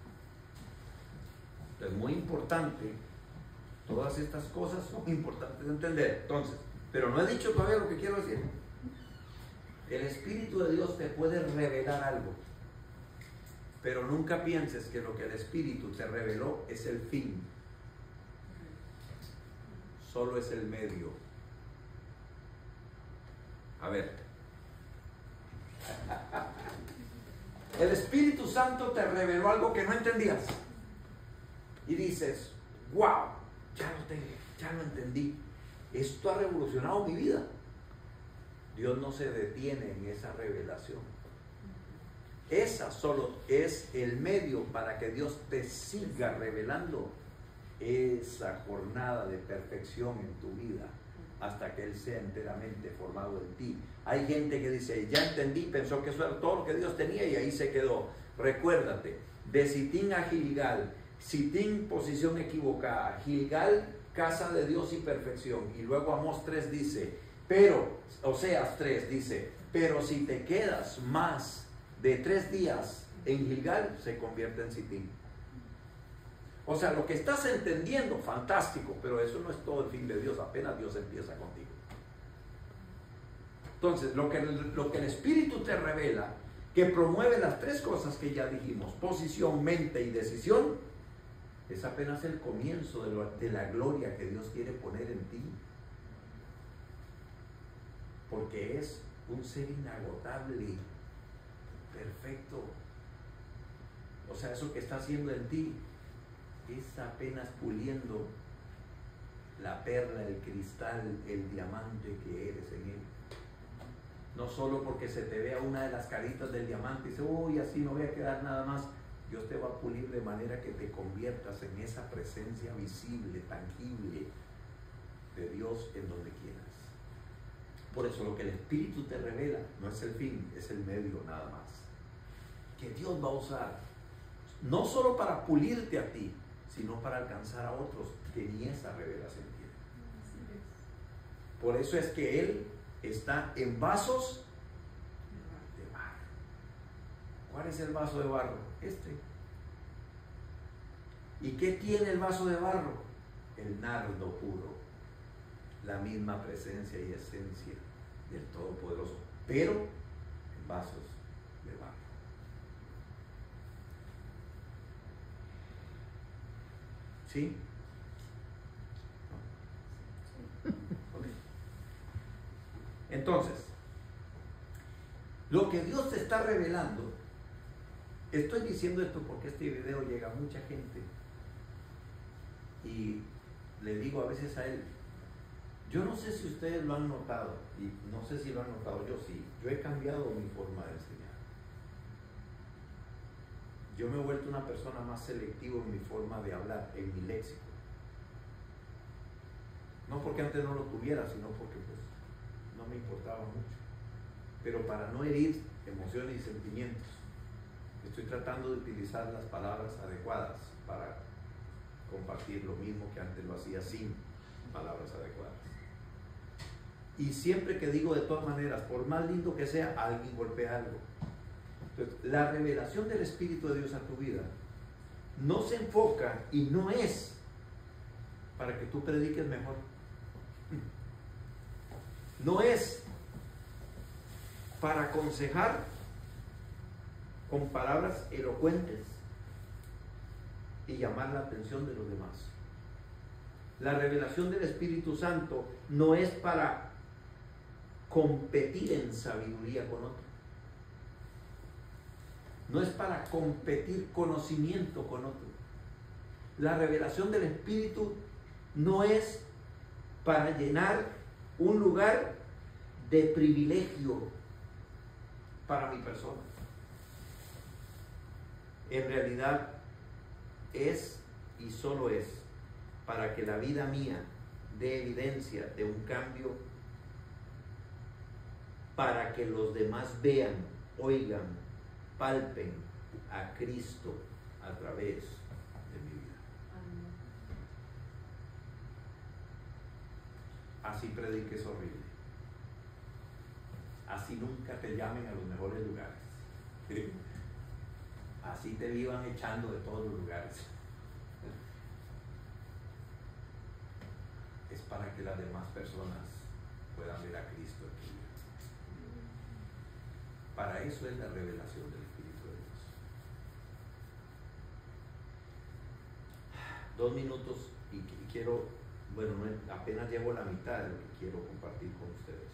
Speaker 1: Es muy importante, todas estas cosas son importantes de entender. Entonces, pero no he dicho todavía lo que quiero decir. El Espíritu de Dios te puede revelar algo, pero nunca pienses que lo que el Espíritu te reveló es el fin. Solo es el medio. A ver. El Espíritu Santo te reveló algo que no entendías. y dices, wow, ya lo tengo, ya lo entendí, esto ha revolucionado mi vida. Dios no se detiene en esa revelación. Esa solo es el medio para que Dios te siga revelando esa jornada de perfección en tu vida hasta que Él sea enteramente formado en ti. Hay gente que dice, ya entendí, pensó que eso era todo lo que Dios tenía y ahí se quedó. Recuérdate, de Sitín a Gilgal, Sitín posición equivocada, Gilgal casa de Dios y perfección, y luego Amós tres dice, pero, Oseas tres dice, pero si te quedas más de tres días en Gilgal, se convierte en Sitín. O sea, lo que estás entendiendo, fantástico, pero eso no es todo el fin de Dios, apenas Dios empieza contigo. Entonces, lo que, lo que el Espíritu te revela, que promueve las tres cosas que ya dijimos, posición, mente y decisión, es apenas el comienzo de, lo, de la gloria que Dios quiere poner en ti. Porque es un ser inagotable, perfecto. O sea, eso que está haciendo en ti es apenas puliendo la perla, el cristal, el diamante que eres en Él. No solo porque se te vea una de las caritas del diamante y dice, uy, así no voy a quedar nada más. Dios te va a pulir de manera que te conviertas en esa presencia visible, tangible de Dios en donde quieras. Por eso lo que el Espíritu te revela no es el fin, es el medio nada más. Que Dios va a usar, no solo para pulirte a ti, sino para alcanzar a otros que ni esa revelación tienen. Por eso es que Él está en vasos de barro. ¿Cuál es el vaso de barro? Este. ¿Y qué tiene el vaso de barro? El nardo puro, la misma presencia y esencia del Todopoderoso, pero en vasos de barro. ¿Sí? Entonces, lo que Dios te está revelando, estoy diciendo esto porque este video llega a mucha gente y le digo a veces a él, yo no sé si ustedes lo han notado, y no sé si lo han notado, yo sí, yo he cambiado mi forma de enseñar. Yo me he vuelto una persona más selectiva en mi forma de hablar, en mi léxico. No porque antes no lo tuviera, sino porque pues no me importaba mucho. Pero para no herir emociones y sentimientos, estoy tratando de utilizar las palabras adecuadas para compartir lo mismo que antes lo hacía sin palabras adecuadas. Y siempre que digo de todas maneras, por más lindo que sea, alguien golpea algo. Entonces, la revelación del Espíritu de Dios a tu vida no se enfoca y no es para que tú prediques mejor. No es para aconsejar con palabras elocuentes y llamar la atención de los demás. La revelación del Espíritu Santo no es para competir en sabiduría con otro. No es para competir conocimiento con otro. La revelación del Espíritu no es para llenar un lugar de privilegio para mi persona. En realidad es y solo es para que la vida mía dé evidencia de un cambio, para que los demás vean, oigan, palpen a Cristo a través de mi vida. Así prediques horrible. Así nunca te llamen a los mejores lugares. ¿Sí? Así te vivan echando de todos los lugares. Es para que las demás personas puedan ver a Cristo en tu vida. Para eso es la revelación del Espíritu de Dios. Dos minutos y, y quiero, bueno, no, apenas llevo la mitad de lo que quiero compartir con ustedes.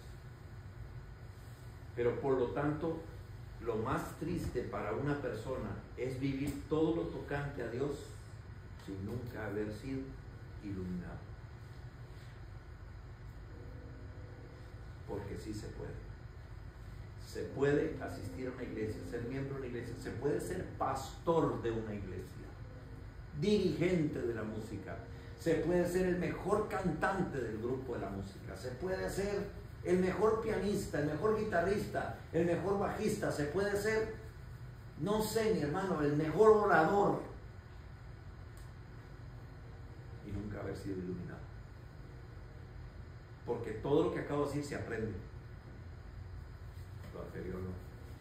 Speaker 1: Pero por lo tanto, lo más triste para una persona es vivir todo lo tocante a Dios sin nunca haber sido iluminado. Porque sí se puede. Se puede asistir a una iglesia, ser miembro de una iglesia, se puede ser pastor de una iglesia, dirigente de la música, se puede ser el mejor cantante del grupo de la música, se puede ser el mejor pianista, el mejor guitarrista, el mejor bajista, se puede ser, no sé, mi hermano, el mejor orador y nunca haber sido iluminado. Porque todo lo que acabo de decir se aprende. Lo anterior no.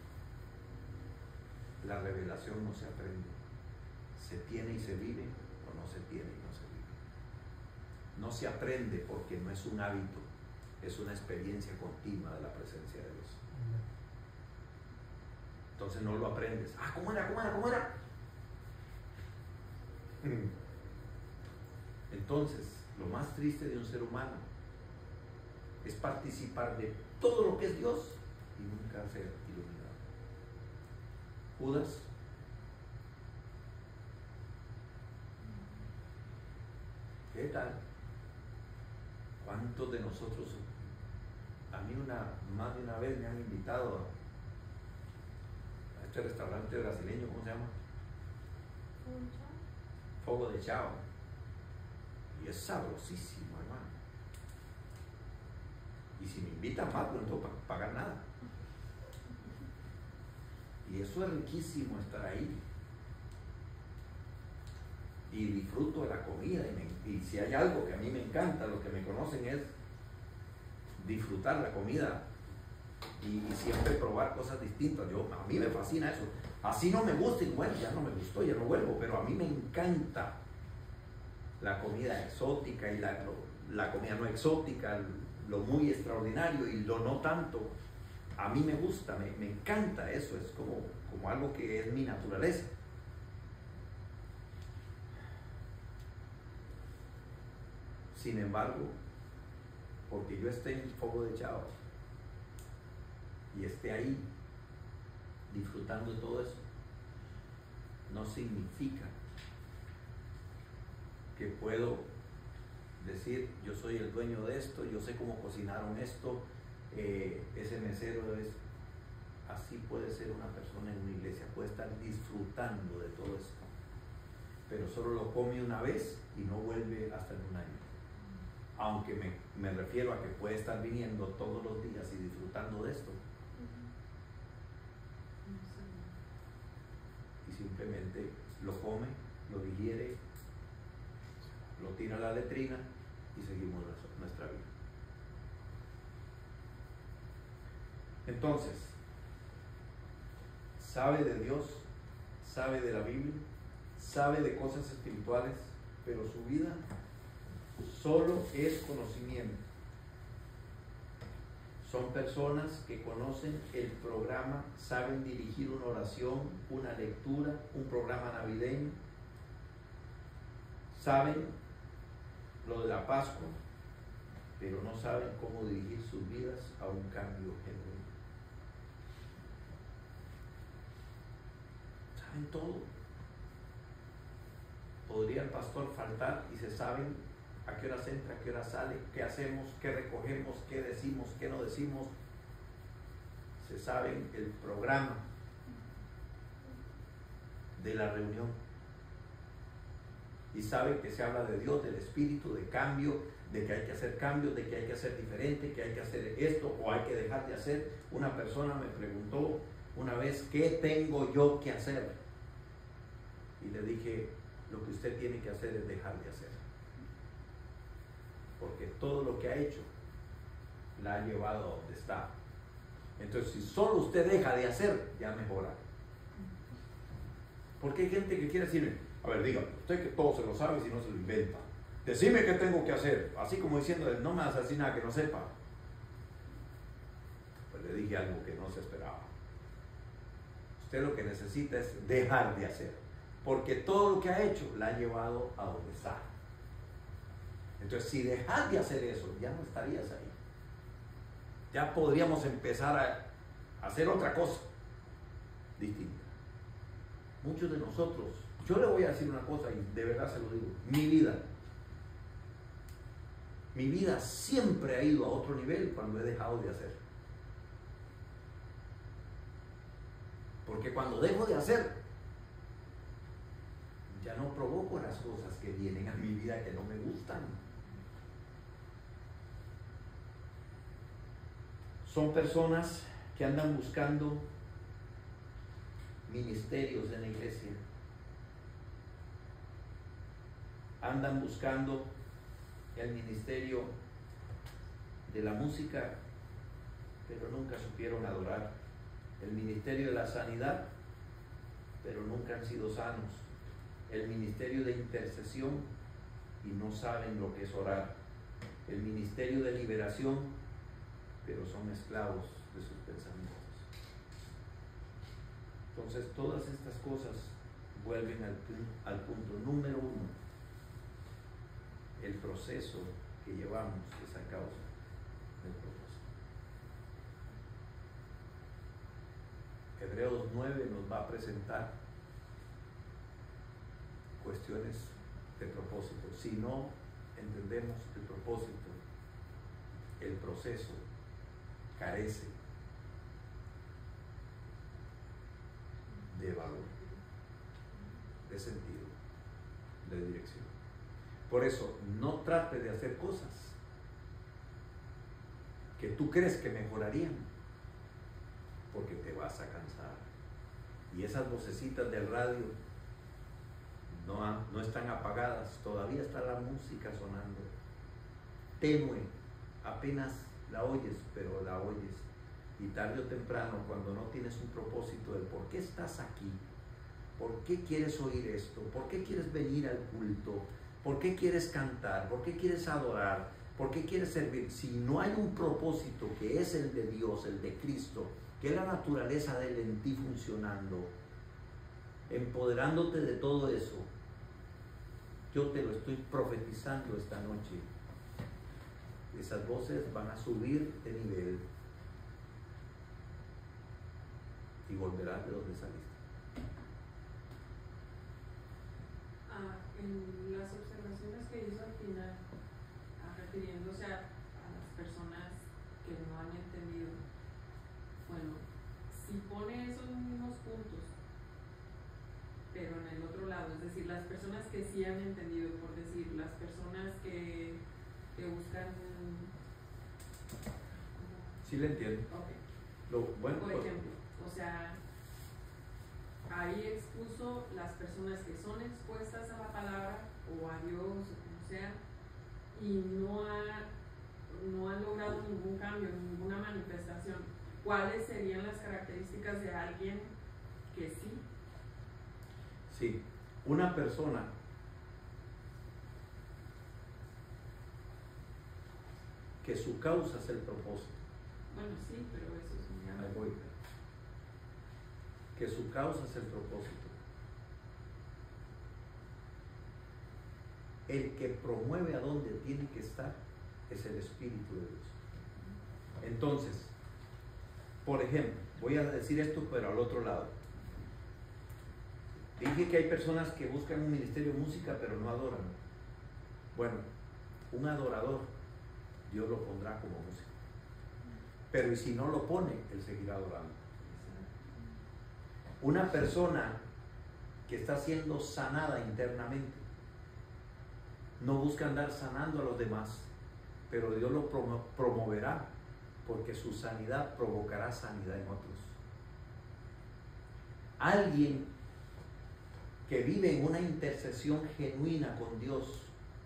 Speaker 1: La revelación no se aprende. Se tiene y se vive, o no se tiene y no se vive. No se aprende porque no es un hábito, es una experiencia continua de la presencia de Dios. Entonces no lo aprendes. Ah, ¿cómo era? ¿Cómo era? ¿Cómo era? Entonces, lo más triste de un ser humano es participar de todo lo que es Dios y nunca ser iluminado. Judas ¿qué tal? ¿Cuántos de nosotros, a mí una, más de una vez me han invitado a, a este restaurante brasileño, ¿cómo se llama? Fogo de Chao. Y es sabrosísimo, hermano. Y si me invitan más, no tengo que pagar nada. Y eso es riquísimo estar ahí. Y disfruto de la comida. Y, me, y si hay algo que a mí me encanta, los que me conocen, es disfrutar la comida. Y, y siempre probar cosas distintas. Yo, a mí me fascina eso. Así no me gusta, y bueno, ya no me gustó, ya no vuelvo. Pero a mí me encanta la comida exótica y la, la comida no exótica, lo muy extraordinario y lo no tanto. A mí me gusta, me, me encanta eso, es como, como algo que es mi naturaleza. Sin embargo, porque yo esté en el Fogo de Chao y esté ahí disfrutando de todo eso, no significa que puedo decir, yo soy el dueño de esto, yo sé cómo cocinaron esto, eh, ese mesero es... Así puede ser una persona en una iglesia, puede estar disfrutando de todo esto, pero solo lo come una vez y no vuelve hasta en un año. Aunque me, me refiero a que puede estar viniendo todos los días y disfrutando de esto. Y simplemente lo come, lo digiere, lo tira a la letrina y seguimos nuestra vida. Entonces, sabe de Dios, sabe de la Biblia, sabe de cosas espirituales, pero su vida solo es conocimiento. Son personas que conocen el programa, saben dirigir una oración, una lectura, un programa navideño, saben lo de la Pascua, pero no saben cómo dirigir sus vidas a un cambio genuino. Saben todo. Podría el pastor faltar y se saben a qué horas entra, a qué horas sale, qué hacemos, qué recogemos, qué decimos, qué no decimos. Se saben el programa de la reunión. Y saben que se habla de Dios, del Espíritu, de cambio, de que hay que hacer cambios, de que hay que hacer diferente, que hay que hacer esto o hay que dejar de hacer. Una persona me preguntó una vez, ¿qué tengo yo que hacer? Y le dije, lo que usted tiene que hacer es dejar de hacer. Porque todo lo que ha hecho la ha llevado a donde está. Entonces, si solo usted deja de hacer, ya mejora. Porque hay gente que quiere decirme, a ver, dígame, usted que todo se lo sabe si no se lo inventa. Decime qué tengo que hacer. Así como diciendo, no me vas a decir nada que no sepa. Pues le dije algo que no se esperaba. Usted lo que necesita es dejar de hacer. Porque todo lo que ha hecho la ha llevado a donde está. Entonces, si dejas de hacer eso, ya no estarías ahí. Ya podríamos empezar a hacer otra cosa distinta. Muchos de nosotros Yo le voy a decir una cosa y de verdad se lo digo. Mi vida, mi vida siempre ha ido a otro nivel cuando he dejado de hacer. Porque cuando dejo de hacer, ya no provoco las cosas que vienen a mi vida que no me gustan. Son personas que andan buscando ministerios en la iglesia. Andan buscando el ministerio de la música, pero nunca supieron adorar. El ministerio de la sanidad, pero nunca han sido sanos. El ministerio de intercesión y no saben lo que es orar. El ministerio de liberación, pero son esclavos de sus pensamientos. Entonces todas estas cosas vuelven al, al punto número uno. El proceso que llevamos es a causa del propósito. Hebreos nueve nos va a presentar cuestiones de propósito. Si no entendemos el propósito, el proceso carece de valor, de sentido, de dirección. Por eso, no trate de hacer cosas que tú crees que mejorarían, porque te vas a cansar. Y esas vocecitas del radio no, han, no están apagadas, todavía está la música sonando. Tenue, apenas la oyes, pero la oyes. Y tarde o temprano, cuando no tienes un propósito de por qué estás aquí, por qué quieres oír esto, por qué quieres venir al culto, por qué quieres cantar, por qué quieres adorar, por qué quieres servir, si no hay un propósito que es el de Dios, el de Cristo, que es la naturaleza de Él en ti funcionando, empoderándote de todo eso, yo te lo estoy profetizando esta noche. Esas voces van a subir de nivel y volverás de donde saliste.
Speaker 4: Ah, en las observaciones que hizo al final, ah, refiriéndose a, a las personas que no han entendido, bueno, si pone esos mismos puntos, pero en el otro lado, es decir, las personas que sí han entendido, por decir, las personas que, que buscan...
Speaker 1: Sí le entiendo.
Speaker 4: Okay.
Speaker 1: Lo, bueno,
Speaker 4: por
Speaker 1: pues,
Speaker 4: ejemplo, o sea, ahí expuso las personas que son expuestas a la palabra o a Dios o como sea y no, ha, no han logrado ningún cambio, ninguna manifestación. ¿Cuáles serían las características de alguien que sí?
Speaker 1: Sí, una persona que su causa es el propósito.
Speaker 4: Bueno, sí, pero eso es un
Speaker 1: Ahí voy. Que su causa es el propósito. El que promueve a donde tiene que estar es el Espíritu de Dios. Entonces, por ejemplo, voy a decir esto pero al otro lado. Dije que hay personas que buscan un ministerio de música pero no adoran. Bueno, un adorador Dios lo pondrá como músico. Pero y si no lo pone, Él seguirá adorando. Una persona que está siendo sanada internamente no busca andar sanando a los demás, pero Dios lo promo promoverá porque su sanidad provocará sanidad en otros. Alguien que vive en una intercesión genuina con Dios,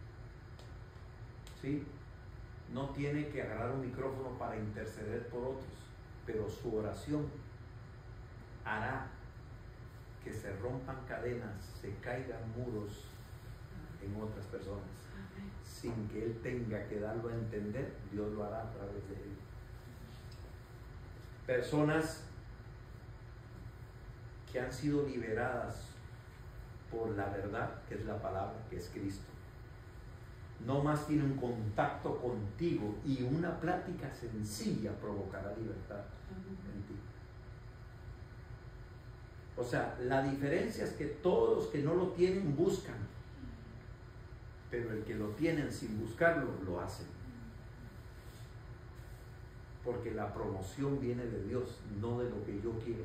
Speaker 1: ¿sí? No tiene que agarrar un micrófono para interceder por otros, pero su oración hará que se rompan cadenas, se caigan muros en otras personas. Sin que él tenga que darlo a entender, Dios lo hará a través de él. Personas que han sido liberadas por la verdad, que es la palabra, que es Cristo. No más tiene un contacto contigo y una plática sencilla provocará libertad en ti. O sea, la diferencia es que todos los que no lo tienen buscan, pero el que lo tienen sin buscarlo, lo hacen. Porque la promoción viene de Dios, no de lo que yo quiero.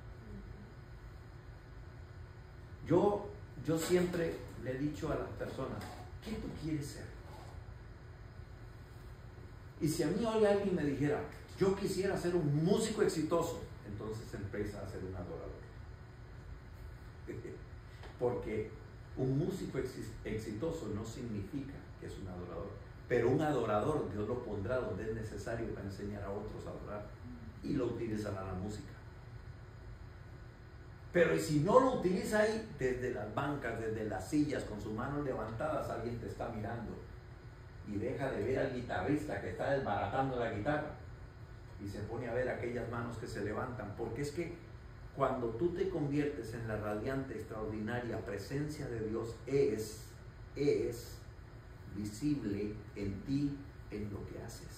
Speaker 1: Yo, yo siempre le he dicho a las personas, ¿qué tú quieres ser? Y si a mí hoy alguien me dijera, yo quisiera ser un músico exitoso, entonces empieza a ser un adorador. Porque un músico exitoso no significa que es un adorador, pero un adorador Dios lo pondrá donde es necesario para enseñar a otros a adorar y lo utilizará la música. Pero si no lo utiliza ahí, desde las bancas, desde las sillas, con sus manos levantadas, alguien te está mirando y deja de ver al guitarrista que está desbaratando la guitarra y se pone a ver aquellas manos que se levantan, porque es que cuando tú te conviertes en la radiante, extraordinaria presencia de Dios, es, es visible en ti, en lo que haces.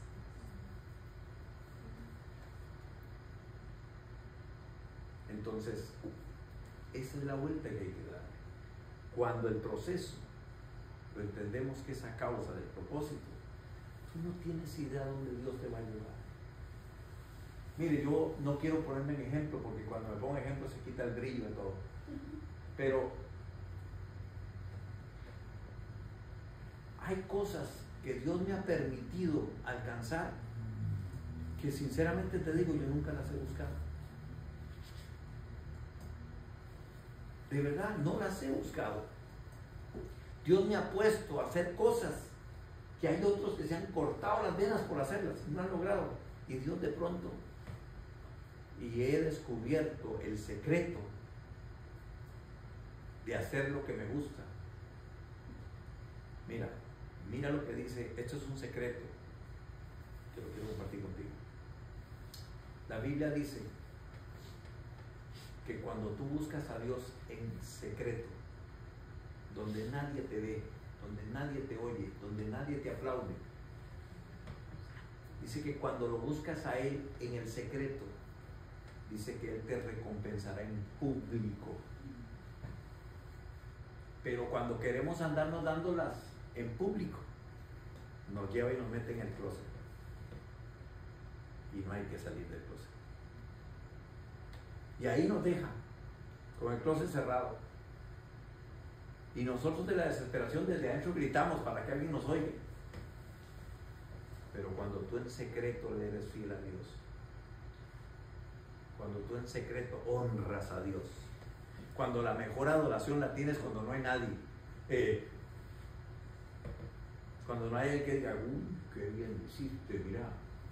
Speaker 1: Entonces, esa es la vuelta que hay que dar. Cuando el proceso lo entendemos que es a causa del propósito, tú no tienes idea de dónde Dios te va a llevar. Mire, yo no quiero ponerme en ejemplo, porque cuando me pongo ejemplo se quita el brillo de todo. Pero hay cosas que Dios me ha permitido alcanzar que sinceramente te digo, yo nunca las he buscado. De verdad, no las he buscado. Dios me ha puesto a hacer cosas que hay otros que se han cortado las venas por hacerlas, no han logrado. Y Dios de pronto, y he descubierto el secreto de hacer lo que me gusta. Mira, mira lo que dice, esto es un secreto que lo quiero compartir contigo. La Biblia dice que cuando tú buscas a Dios en secreto, donde nadie te ve, donde nadie te oye, donde nadie te aplaude, dice que cuando lo buscas a Él en el secreto, dice que Él te recompensará en público. Pero cuando queremos andarnos dándolas en público, nos lleva y nos mete en el closet. Y no hay que salir del closet. Y ahí nos deja, con el closet cerrado. Y nosotros de la desesperación desde adentro gritamos para que alguien nos oiga. Pero cuando tú en secreto le eres fiel a Dios, cuando tú en secreto honras a Dios, cuando la mejor adoración la tienes cuando no hay nadie, eh, cuando no hay alguien que diga, uy, qué bien hiciste, mira.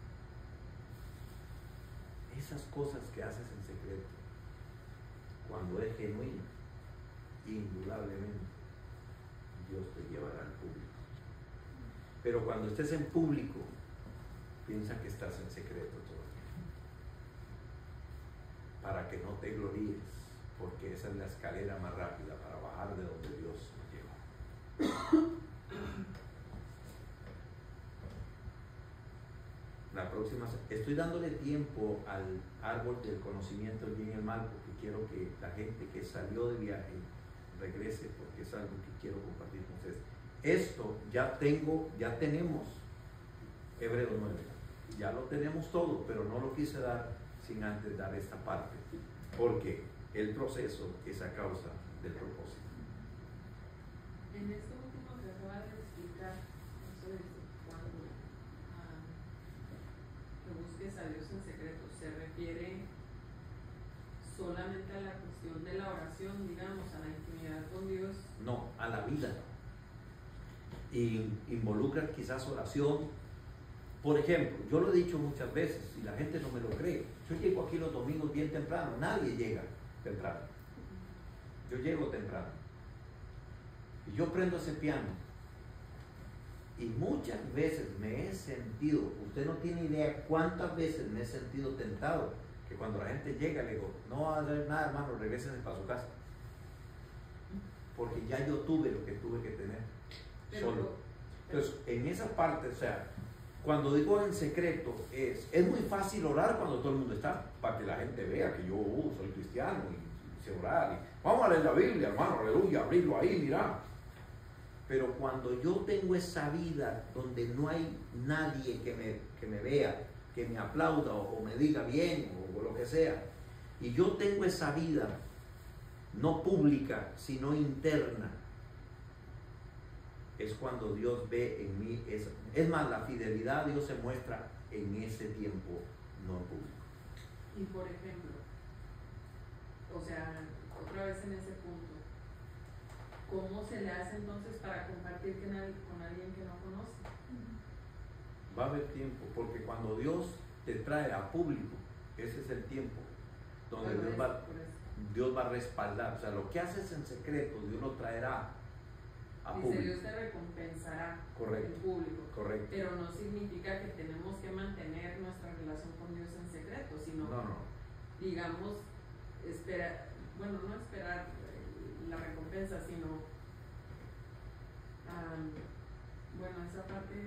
Speaker 1: Esas cosas que haces en secreto, cuando es genuino, indudablemente Dios te llevará al público. Pero cuando estés en público, piensa que estás en secreto todavía, para que no te gloríes, porque esa es la escalera más rápida para bajar de donde Dios nos lleva. La próxima, estoy dándole tiempo al árbol del conocimiento del bien y el mal, porque quiero que la gente que salió de viaje regrese, porque es algo que quiero compartir con ustedes. Esto ya tengo, ya tenemos Hebreos nueve, ya lo tenemos todo, pero no lo quise dar sin antes dar esta parte, porque el proceso es a causa del propósito.
Speaker 4: En esto último que acaba de explicar, eso de cuando ah, que busques a Dios en secreto, ¿se refiere solamente a la cuestión de la oración, digamos, a la intimidad con Dios?
Speaker 1: No, a la vida. Y involucra quizás oración. Por ejemplo, yo lo he dicho muchas veces y la gente no me lo cree. Yo llego aquí los domingos bien temprano, nadie llega temprano. Yo llego temprano. Y yo prendo ese piano. Y muchas veces me he sentido, usted no tiene idea cuántas veces me he sentido tentado, que cuando la gente llega le digo, no va a hacer nada, hermano, regresen para su casa. Porque ya yo tuve lo que tuve que tener.
Speaker 4: Pero,
Speaker 1: solo. Entonces, en esa parte, o sea, cuando digo en secreto, es, es muy fácil orar cuando todo el mundo está, para que la gente vea que yo uh, soy cristiano y, y sé orar. Y, vamos a leer la Biblia, hermano, aleluya, abrirlo ahí, mira. Pero cuando yo tengo esa vida donde no hay nadie que me, que me vea, que me aplauda o, o me diga bien o, o lo que sea, y yo tengo esa vida no pública, sino interna, es cuando Dios ve en mí, es, es más, la fidelidad Dios se muestra en ese tiempo no público.
Speaker 4: Y por ejemplo, o sea, otra vez en ese punto, ¿cómo se le hace entonces para compartir con alguien que no conoce?
Speaker 1: Va a haber tiempo, porque cuando Dios te trae a público, ese es el tiempo donde Dios va, Dios va a respaldar. O sea, lo que haces en secreto, Dios lo traerá a
Speaker 4: Dice,
Speaker 1: público.
Speaker 4: Dios te recompensará.
Speaker 1: Correcto.
Speaker 4: En público.
Speaker 1: Correcto.
Speaker 4: Pero no significa que tenemos que mantener nuestra relación con Dios en secreto, sino,
Speaker 1: No, no.
Speaker 4: digamos, esperar, bueno, no esperar la recompensa, sino, um, bueno, esa parte.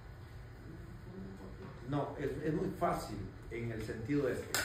Speaker 1: No, es, es muy fácil en el sentido de este.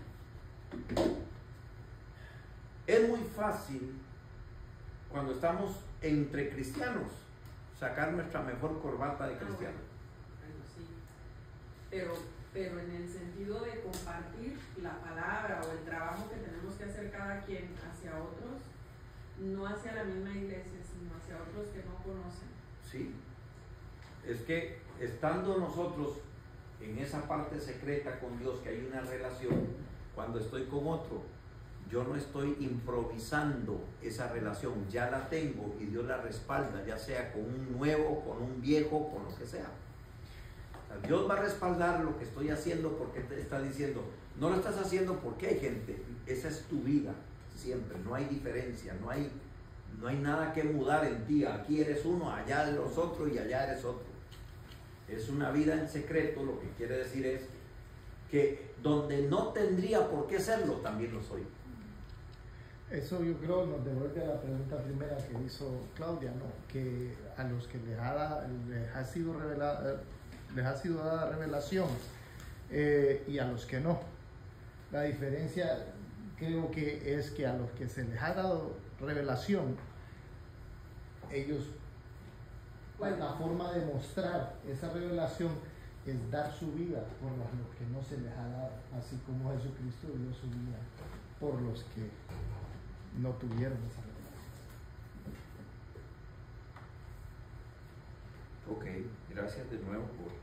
Speaker 1: Es muy fácil cuando estamos entre cristianos sacar nuestra mejor corbata de cristiano.
Speaker 4: Ah, bueno, bueno, sí. Pero, pero en el sentido de compartir la palabra o el trabajo que tenemos que hacer cada quien hacia otros, no hacia la misma iglesia, sino hacia otros que no conocen.
Speaker 1: Sí. Es que estando nosotros en esa parte secreta con Dios, que hay una relación, cuando estoy con otro, yo no estoy improvisando esa relación, ya la tengo y Dios la respalda, ya sea con un nuevo, con un viejo, con lo que sea. O sea, Dios va a respaldar lo que estoy haciendo porque te está diciendo, no lo estás haciendo porque hay gente, esa es tu vida, siempre, no hay diferencia, no hay, no hay nada que mudar en ti, aquí eres uno, allá eres otro y allá eres otro. Es una vida en secreto, lo que quiere decir es que donde no tendría por qué serlo, también lo soy.
Speaker 2: Eso yo creo nos devuelve a la pregunta primera que hizo Claudia, ¿no? Que a los que les ha, da, les ha sido revelada, les ha sido dada revelación eh, y a los que no. La diferencia creo que es que a los que se les ha dado revelación, ellos, bueno, la forma de mostrar esa revelación es dar su vida por los que no se les ha dado, así como Jesucristo dio su vida por los que no tuvieron esa revelación.
Speaker 1: Ok, gracias de nuevo por